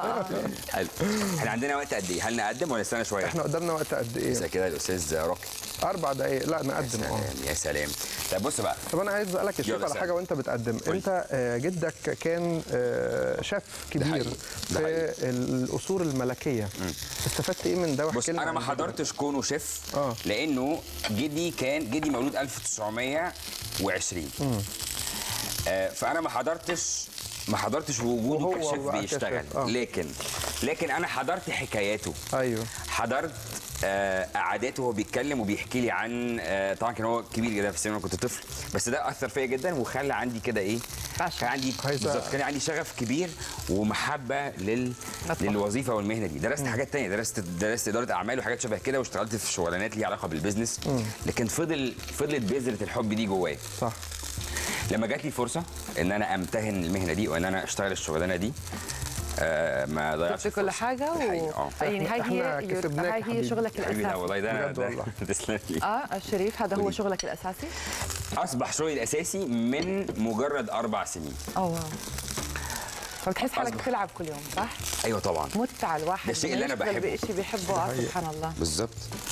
حلو. احنا عندنا وقت قد ايه؟ هل نقدم ولا نستنى شويه؟ احنا قدامنا وقت قد بس ايه؟ كده الاستاذ روكي. اربع دقائق. لا يا نقدم اه. سلام يا سلام. طب بص بقى طب انا عايز اسالك يا شيخ يلا على سأل. حاجه وانت بتقدم. قول. انت آه، جدك كان آه، شيف كبير حقيقي. ده في حقيقي. الاصول الملكيه. استفدت ايه من ده؟ بص واحكي لنا انا ما عن حضرتش كونه شيف آه. لانه جدي كان جدي مولود ألف وتسعمية وعشرين. آه فانا ما حضرتش ما حضرتش وجوده وهو كشيف بقى بيشتغل كشيف، آه. لكن لكن انا حضرت حكاياته. ايوه حضرت آه، قعداته وهو بيتكلم وبيحكي لي عن آه، طبعا كان هو كبير جدا في السن وانا كنت طفل، بس ده اثر فيا جدا وخلى عندي كده ايه، كان عندي عايزة- بالظبط كان عندي شغف كبير ومحبه لل للوظيفه والمهنه دي. درست حاجات تانية، درست درست اداره اعمال وحاجات شبه كده، واشتغلت في شغلانات ليها علاقه بالبيزنس، لكن فضل فضلت بذره الحب دي جوايا. صح. لما جات لي فرصه ان انا امتهن المهنه دي وان انا اشتغل الشغلانه دي، آه ما ضيعتش سبت كل الفرصة. حاجه و... الحقيقة، آه. يعني هاي إحنا هي كسبناك هاي هي حبيبي. شغلك حبيبي لا الاساسي. والله ده بجد ده والله. تسلم لي. اه شريف هذا هو قولي. شغلك الاساسي؟ اصبح شغلي الاساسي من مجرد اربع سنين. اه واو. فبتحس حالك أصبح. بتلعب كل يوم صح؟ ايوه طبعا متعة الواحد ده الشيء اللي أنا يشتغل بحبه. بشيء بيحبه. اه سبحان الله. بالظبط.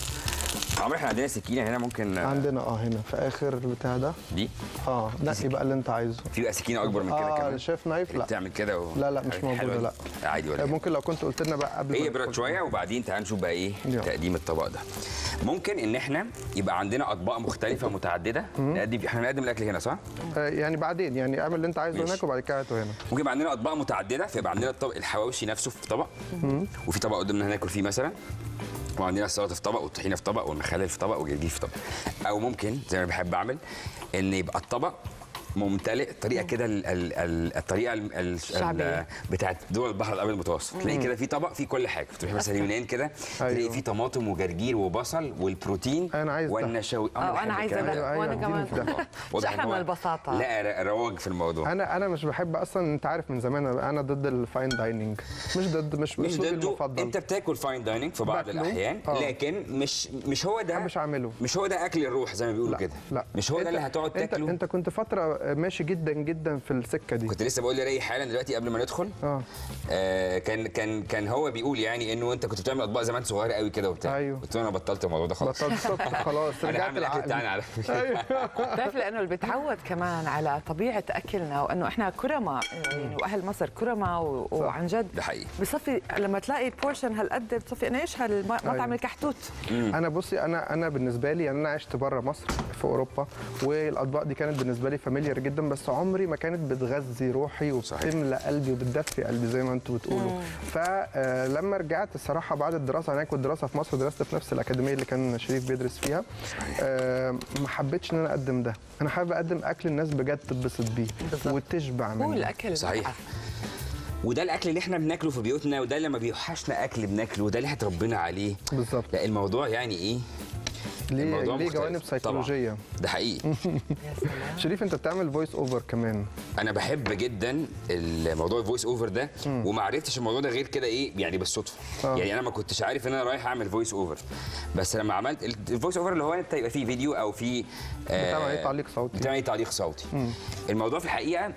عمرو احنا عندنا سكينه هنا ممكن آه، عندنا اه هنا في اخر بتاع ده دي اه نقي بقى اللي انت عايزه. في بقى سكينه اكبر من كده اه كمان شايف نايف اللي لا بتعمل كده و... لا لا مش حلوة موجوده دي. لا عادي ولا إيه؟ ممكن لو كنت قلت لنا بقى قبل هي ما برد ندخل. شويه وبعدين تعال نشوف بقى ايه يلا. تقديم الطبق ده. ممكن ان احنا يبقى عندنا اطباق مختلفه متعدده نقدم. احنا بنقدم الاكل هنا صح؟ آه يعني بعدين يعني اعمل اللي انت عايزه ماشي. هناك وبعد كده هاته هنا. ممكن يبقى عندنا اطباق متعدده، فيبقى عندنا الطبق الحواوشي نفسه في طبق، وفي طبق قدامنا هناكل فيه مثلا، وعندنا السلطه في طبق والطحينه في طبق والمخلل في طبق والجرجير في طبق. او ممكن زي ما بحب اعمل ان يبقى الطبق ممتلئ طريقه كده ال- ال- ال- الطريقه ال- ال- الشعبية. بتاعت دول البحر الابيض المتوسط. تلاقي كده في طبق فيه كل حاجه، تروح مثلا اليونان كده تلاقي أيوه. فيه طماطم وجرجير وبصل والبروتين أنا عايز ده. والنشوي. اه وانا عايزه أيوه، ده أيوه، وانا اديني كمان. في ده. واضح احنا إن هو من البساطه. لا رواج في الموضوع. انا انا مش بحب اصلا، انت عارف من زمان انا أنا ضد الفاين دايننج، مش ضد مش مش أسلوبي ضده، المفضل. انت بتاكل فاين دايننج في بعض باكله. الاحيان، آه. لكن مش مش هو ده مش اعمله. مش هو ده اكل الروح زي ما بيقولوا لا كده. لا مش هو ده أنت- اللي هتقعد انت تاكله. انت كنت فتره ماشي جدا جدا في السكه دي. كنت لسه بقول لري حالا دلوقتي قبل ما ندخل اه آه كان كان كان هو بيقول يعني انه انت كنت بتعمل اطباق زمان صغيره قوي كده وبتاع. أيوه. قلت له انا بطلت الموضوع ده خلاص. بطلت سكر خلاص انا رجعت هعمل الاكل بتاعنا العقل. على فكره. بتعرف لانه اللي بتعود كمان على طبيعه اكلنا وانه احنا كرماء يعني واهل مصر كرماء و- وعن جد ده حقيقي. بصفي لما تلاقي بورشن هالقد بتصفي انا ايش هالمطعم أيوه. الكحتوت. انا بصي انا انا بالنسبه لي يعني انا عشت بره مصر في اوروبا، والاطباق دي كانت بالنسبه لي فاميليار جدا، بس عمري ما كانت بتغذي روحي وبتملى قلبي وبتدفي قلبي زي ما انتوا بتقولوا. فلما رجعت الصراحه بعد الدراسه هناك والدراسه في مصر، درست في نفس الاكاديميه اللي كان شريف بيدرس فيها، آه، ما حبيتش ان انا اقدم ده. انا حابب اقدم اكل الناس بجد تتبسط بيه بالظبط. وتشبع هو منه. الاكل صحيح. وده الاكل اللي احنا بناكله في بيوتنا، وده اللي لما بيوحشنا اكل بناكله، وده اللي اتربينا عليه. بالظبط. لا الموضوع يعني ايه؟ ليه الموضوع ليه مختلف. جوانب سيكولوجيه. طبعاً. ده حقيقي. يا سلام. شريف انت بتعمل فويس اوفر كمان. انا بحب جدا الموضوع الفويس اوفر ده، وما عرفتش الموضوع ده غير كده ايه يعني بالصدفه. آه. يعني انا ما كنتش عارف ان انا رايح اعمل فويس اوفر، بس لما عملت الفويس اوفر اللي هو انت يبقى فيه فيديو او فيه آه بتعمل ايه تعليق صوتي. بتعمل ايه تعليق صوتي. الموضوع في الحقيقه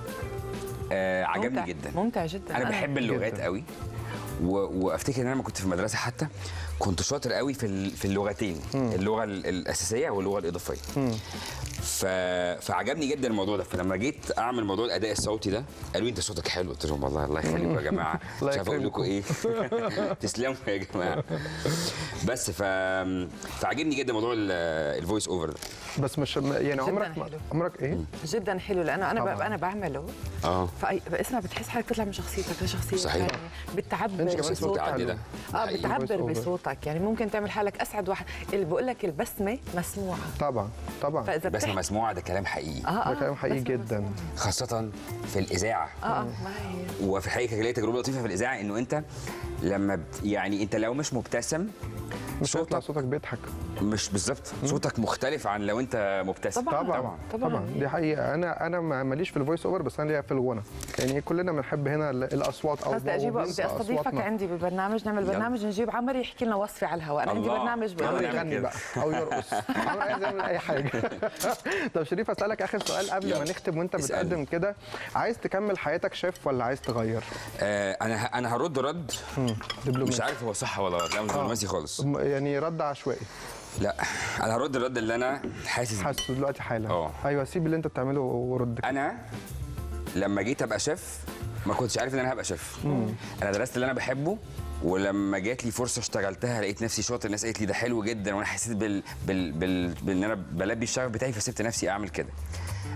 آه عجبني ممتع. جدا. ممتع جدا. انا بحب اللغات جداً. قوي، و... وافتكر ان انا لما كنت في المدرسه حتى كنت شاطر قوي في ال- في اللغتين، اللغه ال- الاساسيه واللغه الاضافيه. ف... فعجبني جدا الموضوع ده، فلما جيت اعمل موضوع الاداء الصوتي ده قالوا لي انت صوتك حلو. قلت لهم والله الله يخليكم يا جماعه الله مش عارف اقول لكم ايه. يكرمكم. تسلموا يا جماعه. بس ف... فعجبني جدا موضوع ال- الفويس اوفر ده. بس مش يعني عمرك حلو. عمرك ايه؟ جدا حلو لانه انا طبعاً. ب... انا بعمله اه فأي... فاسمع بتحس حالك تطلع من شخصيتك لشخصيه صحيح. ثانيه بتعبر أنت كمان شخصية بصوتك. متعددة. اه حقيقي. بتعبر Voice over. بصوتك يعني ممكن تعمل حالك اسعد واحد اللي بقول لك البسمه مسموعه طبعا طبعا فاذا بس بتحكي مسموعه ده كلام حقيقي، اه ده كلام حقيقي بسمة جدا. مسموعة. خاصه في الاذاعه. اه اه ما هي وفي الحقيقه كان ليا تجربه لطيفه في الاذاعه، انه انت لما بت يعني انت لو مش مبتسم مش هيطلع صوتك صوتك بيضحك. مش بالظبط صوتك مختلف عن لو انت مبتسم. طبعاً. طبعا طبعاً. طبعا, طبعا. دي حقيقه. انا انا ما- ماليش في الفويس اوفر، بس انا ليا في الغنى. يعني كلنا بنحب هنا ال- الاصوات او بس بدي اجيب أو بدي استضيفك أصواتنا. عندي بالبرنامج نعمل يلا. برنامج نجيب عمر يحكي لنا وصفه على الهواء انا عندي الله. برنامج يلا بقول نعمل يغني كده. بقى او يرقص. عمرو عايز يعمل اي حاجه. طب شريف اسالك اخر سؤال قبل يلا. ما نختم، وانت اسألني. بتقدم كده عايز تكمل حياتك شيف ولا عايز تغير؟ آه انا ه- انا هرد رد مش دبلوماسي. عارف هو صح ولا غلط. لا مش دبلوماسي خالص. م- يعني رد عشوائي لا انا هرد الرد اللي انا حاسس بيه. حاسه دلوقتي حالا. اه. ايوه سيب اللي انت بتعمله ورد كده. انا لما جيت ابقى شيف ما كنتش عارف ان انا هبقى شيف. انا درست اللي انا بحبه، ولما جات لي فرصه اشتغلتها لقيت نفسي شاطر. الناس قالت لي ده حلو جدا، وانا حسيت بال بال بال بان انا بلبي الشغف بتاعي، فسبت نفسي اعمل كده.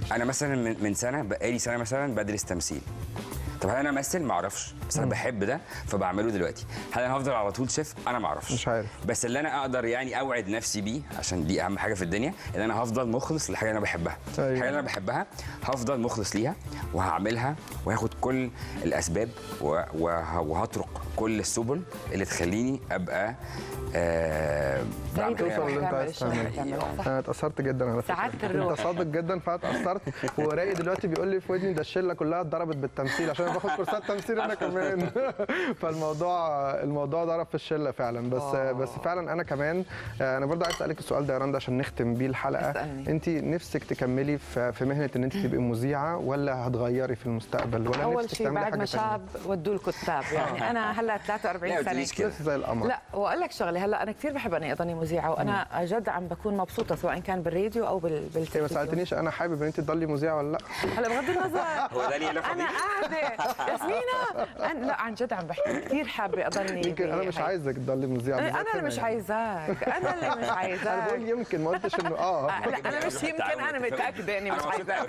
انا مثلا من من سنه بقالي سنه مثلا بدرس تمثيل. طب هل انا امثل؟ ما اعرفش، بس انا بحب ده فبعمله دلوقتي. هل انا هفضل على طول شيف؟ انا ما اعرفش، مش عارف. بس اللي انا اقدر يعني اوعد نفسي بيه، عشان دي اهم حاجه في الدنيا، ان انا هفضل مخلص للحاجه اللي انا بحبها. أيوة. الحاجه اللي انا بحبها هفضل مخلص ليها وهعملها وهاخد كل الاسباب وه- وهطرق كل السبل اللي تخليني ابقى آه بعمل توصل حاجة اللي انت بحبها. عايز تعمله. انا اتأثرت جدا على فكره، سعادة انت الروح. صادق جدا فاتأثرت. وراي دلوقتي بيقول لي في ودني ده الشله كلها اتضربت بالتمثيل عشان انا باخد كورسات تمثيل انا كمان. فالموضوع الموضوع ضرب في الشله فعلا. بس أوه. بس فعلا انا كمان انا برضه عايز اسالك السؤال ده يا رندا عشان نختم بيه الحلقه. اسألني. انت نفسك تكملي في في مهنه ان انت تبقي مذيعه ولا هتغيري في المستقبل ولا اول نفسك شيء تعملي بعد حاجه ما تانية؟ شاب ودوا الكتاب، يعني انا هلا ثلاثة وأربعين لا، سنه قلتليش كده. لسه زي القمر. لا، واقول لك شغله، هلا انا كثير بحب اني اضلني مذيعه، وانا جد عم بكون مبسوطه سواء كان بالراديو او بال- إيه، ما بالتلفزيون. سالتنيش انا حابب ان انت تضلي مذيعه ولا لا؟ هلا بغض النظر هو ده ليه علاقه انا بيك؟ قاعده ياسمينة، أنا لا عن جد عم بحكي، كثير حابه اضلني يمكن انا مش بهي. عايزك تضلي مذيعه. انا بالذات اللي هنا مش يعني. عايزاك، انا اللي مش انا بقول عايزاك. يمكن، ما قلتش انه اه لا انا مش يمكن، انا متاكده اني مش عايزاك.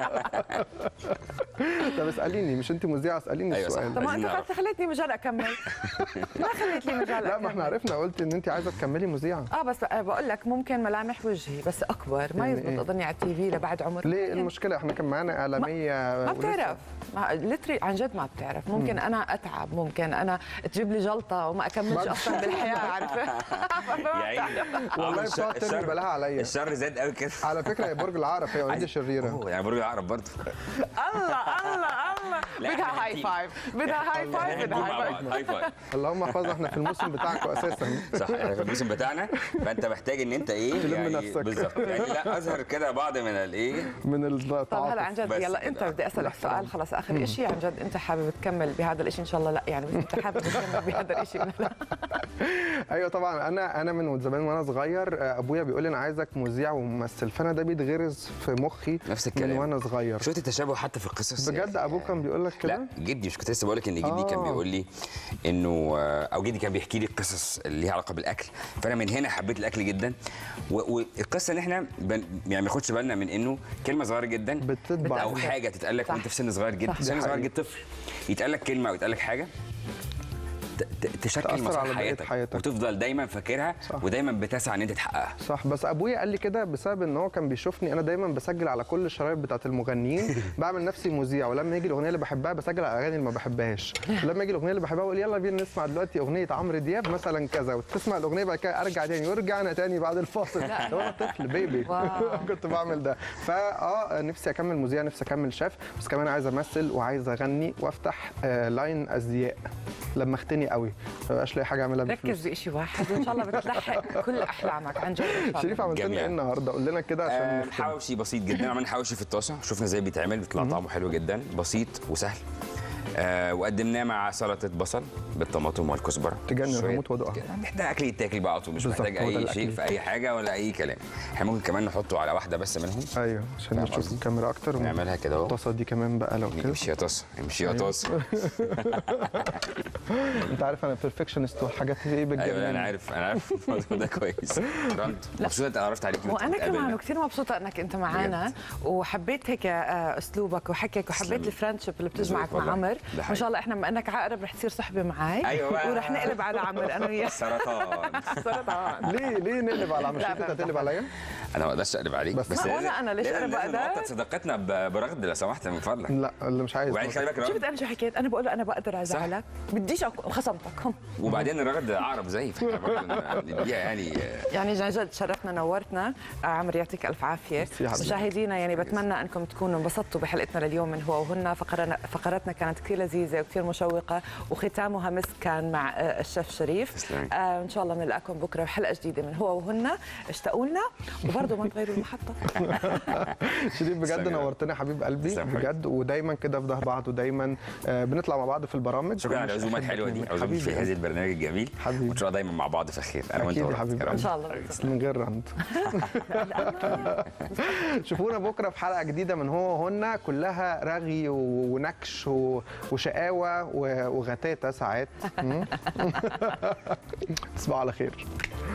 طب اساليني، مش انت مذيعه اساليني أيوة صح. السؤال. طب ما عايزين انت نعرف. خليتني مجال اكمل، ما خليت لي مجال لا ما احنا اكمل. عرفنا، قلت ان انت عايزه تكملي مذيعه. اه بس بقول لك ممكن ملامح وجهي بس اكبر، ما يعني يزبط إيه؟ اضلني على التي في لبعد عمر. ليه المشكله؟ احنا كان معانا اعلاميه ما ولسه- بتعرف، ما لتري عن جد ما بتعرف، ممكن انا اتعب، ممكن انا تجيب لي جلطه وما اكملش اصلا بالحياه، عارفه؟ يا عيني. والله الش- بتقعد ترمي الشر- بلاها عليا. الشر زاد قوي كده. على فكره هي برج العقرب، هي اوريدي شريره. أوه، يعني برج العقرب برضه. الله الله الله، لا، بدها إحنا هاي تيم. فايف، بدها هاي فايف، بدها هاي فايف. هاي فايف. اللهم احفظنا، احنا في الموسم بتاعكم اساسا. صح، احنا في الموسم بتاعنا، فانت محتاج ان انت ايه تلم يعني نفسك. بالظبط، يعني لا اظهر كده بعض من الايه. من التعاطف. طب هلا عن جد بس يلا انت كده. بدي اسالك سؤال خلص اخر شيء، عن جد انت حابب تكمل بهذا الشيء ان شاء الله؟ لا يعني بس انت حابب تكمل بهذا الشيء ولا لا؟ ايوه طبعا، انا انا من زمان وانا صغير ابويا بيقول لي انا عايزك مذيع وممثل، فانا ده بيتغرز في مخي نفس من الكلام. وانا صغير. شفت التشابه حتى في القصص؟ بجد ابوك كان بيقول لك كده؟ لا جدي، مش كنت لسه بقول لك ان جدي كان آه. بيقول لي انه او جدي كان بيحكي لي قصص اللي ليها علاقه بالاكل، فانا من هنا حبيت الاكل جدا. و- والقصه ان احنا بن يعني ما ناخدش بالنا من انه كلمه صغيره جدا بتطبع او حاجه تتقال لك صح. وانت في سن صغير جدا، صح. سن دي صغير حقيقة. جدا، طفل يتقال لك كلمه او يتقال لك حاجه ت- ت- تشكل تأثر مسار على بقية حياتك, حياتك. وتفضل دايما فاكرها صح. ودايما بتسعى ان انت تحققها. صح، بس ابويا قال لي كده بسبب ان هو كان بيشوفني انا دايما بسجل على كل الشرايط بتاعت المغنيين، بعمل نفسي مذيع، ولما يجي الاغنيه اللي بحبها بسجل على الاغاني اللي ما بحبهاش، لما يجي الاغنيه اللي بحبها بقول يلا بينا نسمع دلوقتي اغنيه عمرو دياب مثلا كذا، وتسمع الاغنيه بعد كده ارجع تاني ورجعنا تاني بعد الفاصل. لو انا طفل بيبي كنت بعمل ده. فاه نفسي اكمل مذيع، نفسي اكمل شيف، بس كمان عايز امثل وعايز اغني وافتح آه لاين ازياء لما اختني قوي، ما بقاش لاقي حاجه اعملها ركز بفلوس. بشيء واحد وان شاء الله بتلحق كل احلامك عن جد ان شاء الله. شريف عملت لنا جميع. ايه النهارده؟ قول لنا كده عشان آه، نختم. حواوشي بسيط جدا، عملنا حواوشي في الطاسه، شفنا ازاي بيتعمل، بيطلع طعمه حلو جدا، بسيط وسهل. آه وقدمناه مع سلطه بصل بالطماطم والكزبره. تجنن، شوية هموت وادوقها. كده. محتاج اكل يتاكل بقى على طول، مش بالظبط، محتاج هو ده اي الأكل شيء في اي حاجه ولا اي كلام. احنا ممكن كمان نحطه على واحده بس منهم، ايوه عشان فاهم نشوف قصدي؟ الكاميرا اكتر. نعملها كده اهو. الطاسه دي كمان بقى لو كده. امشي يا طاسه، امشي يا طاسه. انت عارف انا بيرفكشنست والحاجات دي ايه ايوه بتجنن. انا عارف، انا عارف الموضوع ده كويس. رند مبسوطه اني عرفت عليك. وانا كمان وكثير مبسوطه انك انت معنا، وحبيت هيك آه، اسلوبك وحكيك، وحبيت تسلمي. الفرندشيب اللي بتجمعك مع والله. عمر. ده ما حقيقي. شاء الله احنا بما انك عقرب رح تصير صحبه معي. أيوة بقى. ورح نقلب على عمر انا وياه. سرطان. سرطان. ليه ليه نقلب على عم لا، شريف؟ انت بمزح. هتقلب عليا؟ انا ما اقدرش اقلب عليك، بس بس ما- لازم- ولا أنا ليش لازم- أقلب لازم بقدر؟ نوطد صداقتنا ب- برغد لو سمحت من فضلك. لا اللي مش عايز. وبعدين خلي بالك شفت رغد، انا شو حكيت؟ انا بقول له انا بقدر ازعلك، بديش أكون- خصمتك هم. وبعدين الرغد عقرب زي فاحنا برضه نديها يعني. يعني عن جد شرفنا نورتنا. آه، عمر يعطيك الف عافيه. يا حبيبي. مشاهدينا يعني بتمنى انكم تكونوا انبسطتوا بحلقتنا لليوم من هو وهن. فقرنا فقرتنا كانت كثير لذيذه وكثير مشوقه، وختامها مسك كان مع آه، الشيف شريف. تسلمي. آه ان شاء الله بنلاقيكم بكره بحلقه جديده من هو وهن. اشتاقوا لنا وبرضه ما تغيروا المحطه. شريف بجد تسلم يا نورتنا يا حبيب قلبي تسلم بجد، ودايما كده في ظهر بعض، ودايما آه، بنطلع مع بعض في البرامج. شكرا على العزومه الحلوه دي، عزومه في هذا البرنامج الجميل، حبيبي. وان شاء الله دايما مع بعض في خير، انا وانت أكيد يا ورغد. حبيبي. يا رب. ان شاء الله. بس من غير رند. شوفونا بكره في حلقه جديده من هو وهن، كلها رغي ونكش و- وشقاوه و- وغتاتة ساعات. تصبحوا على خير.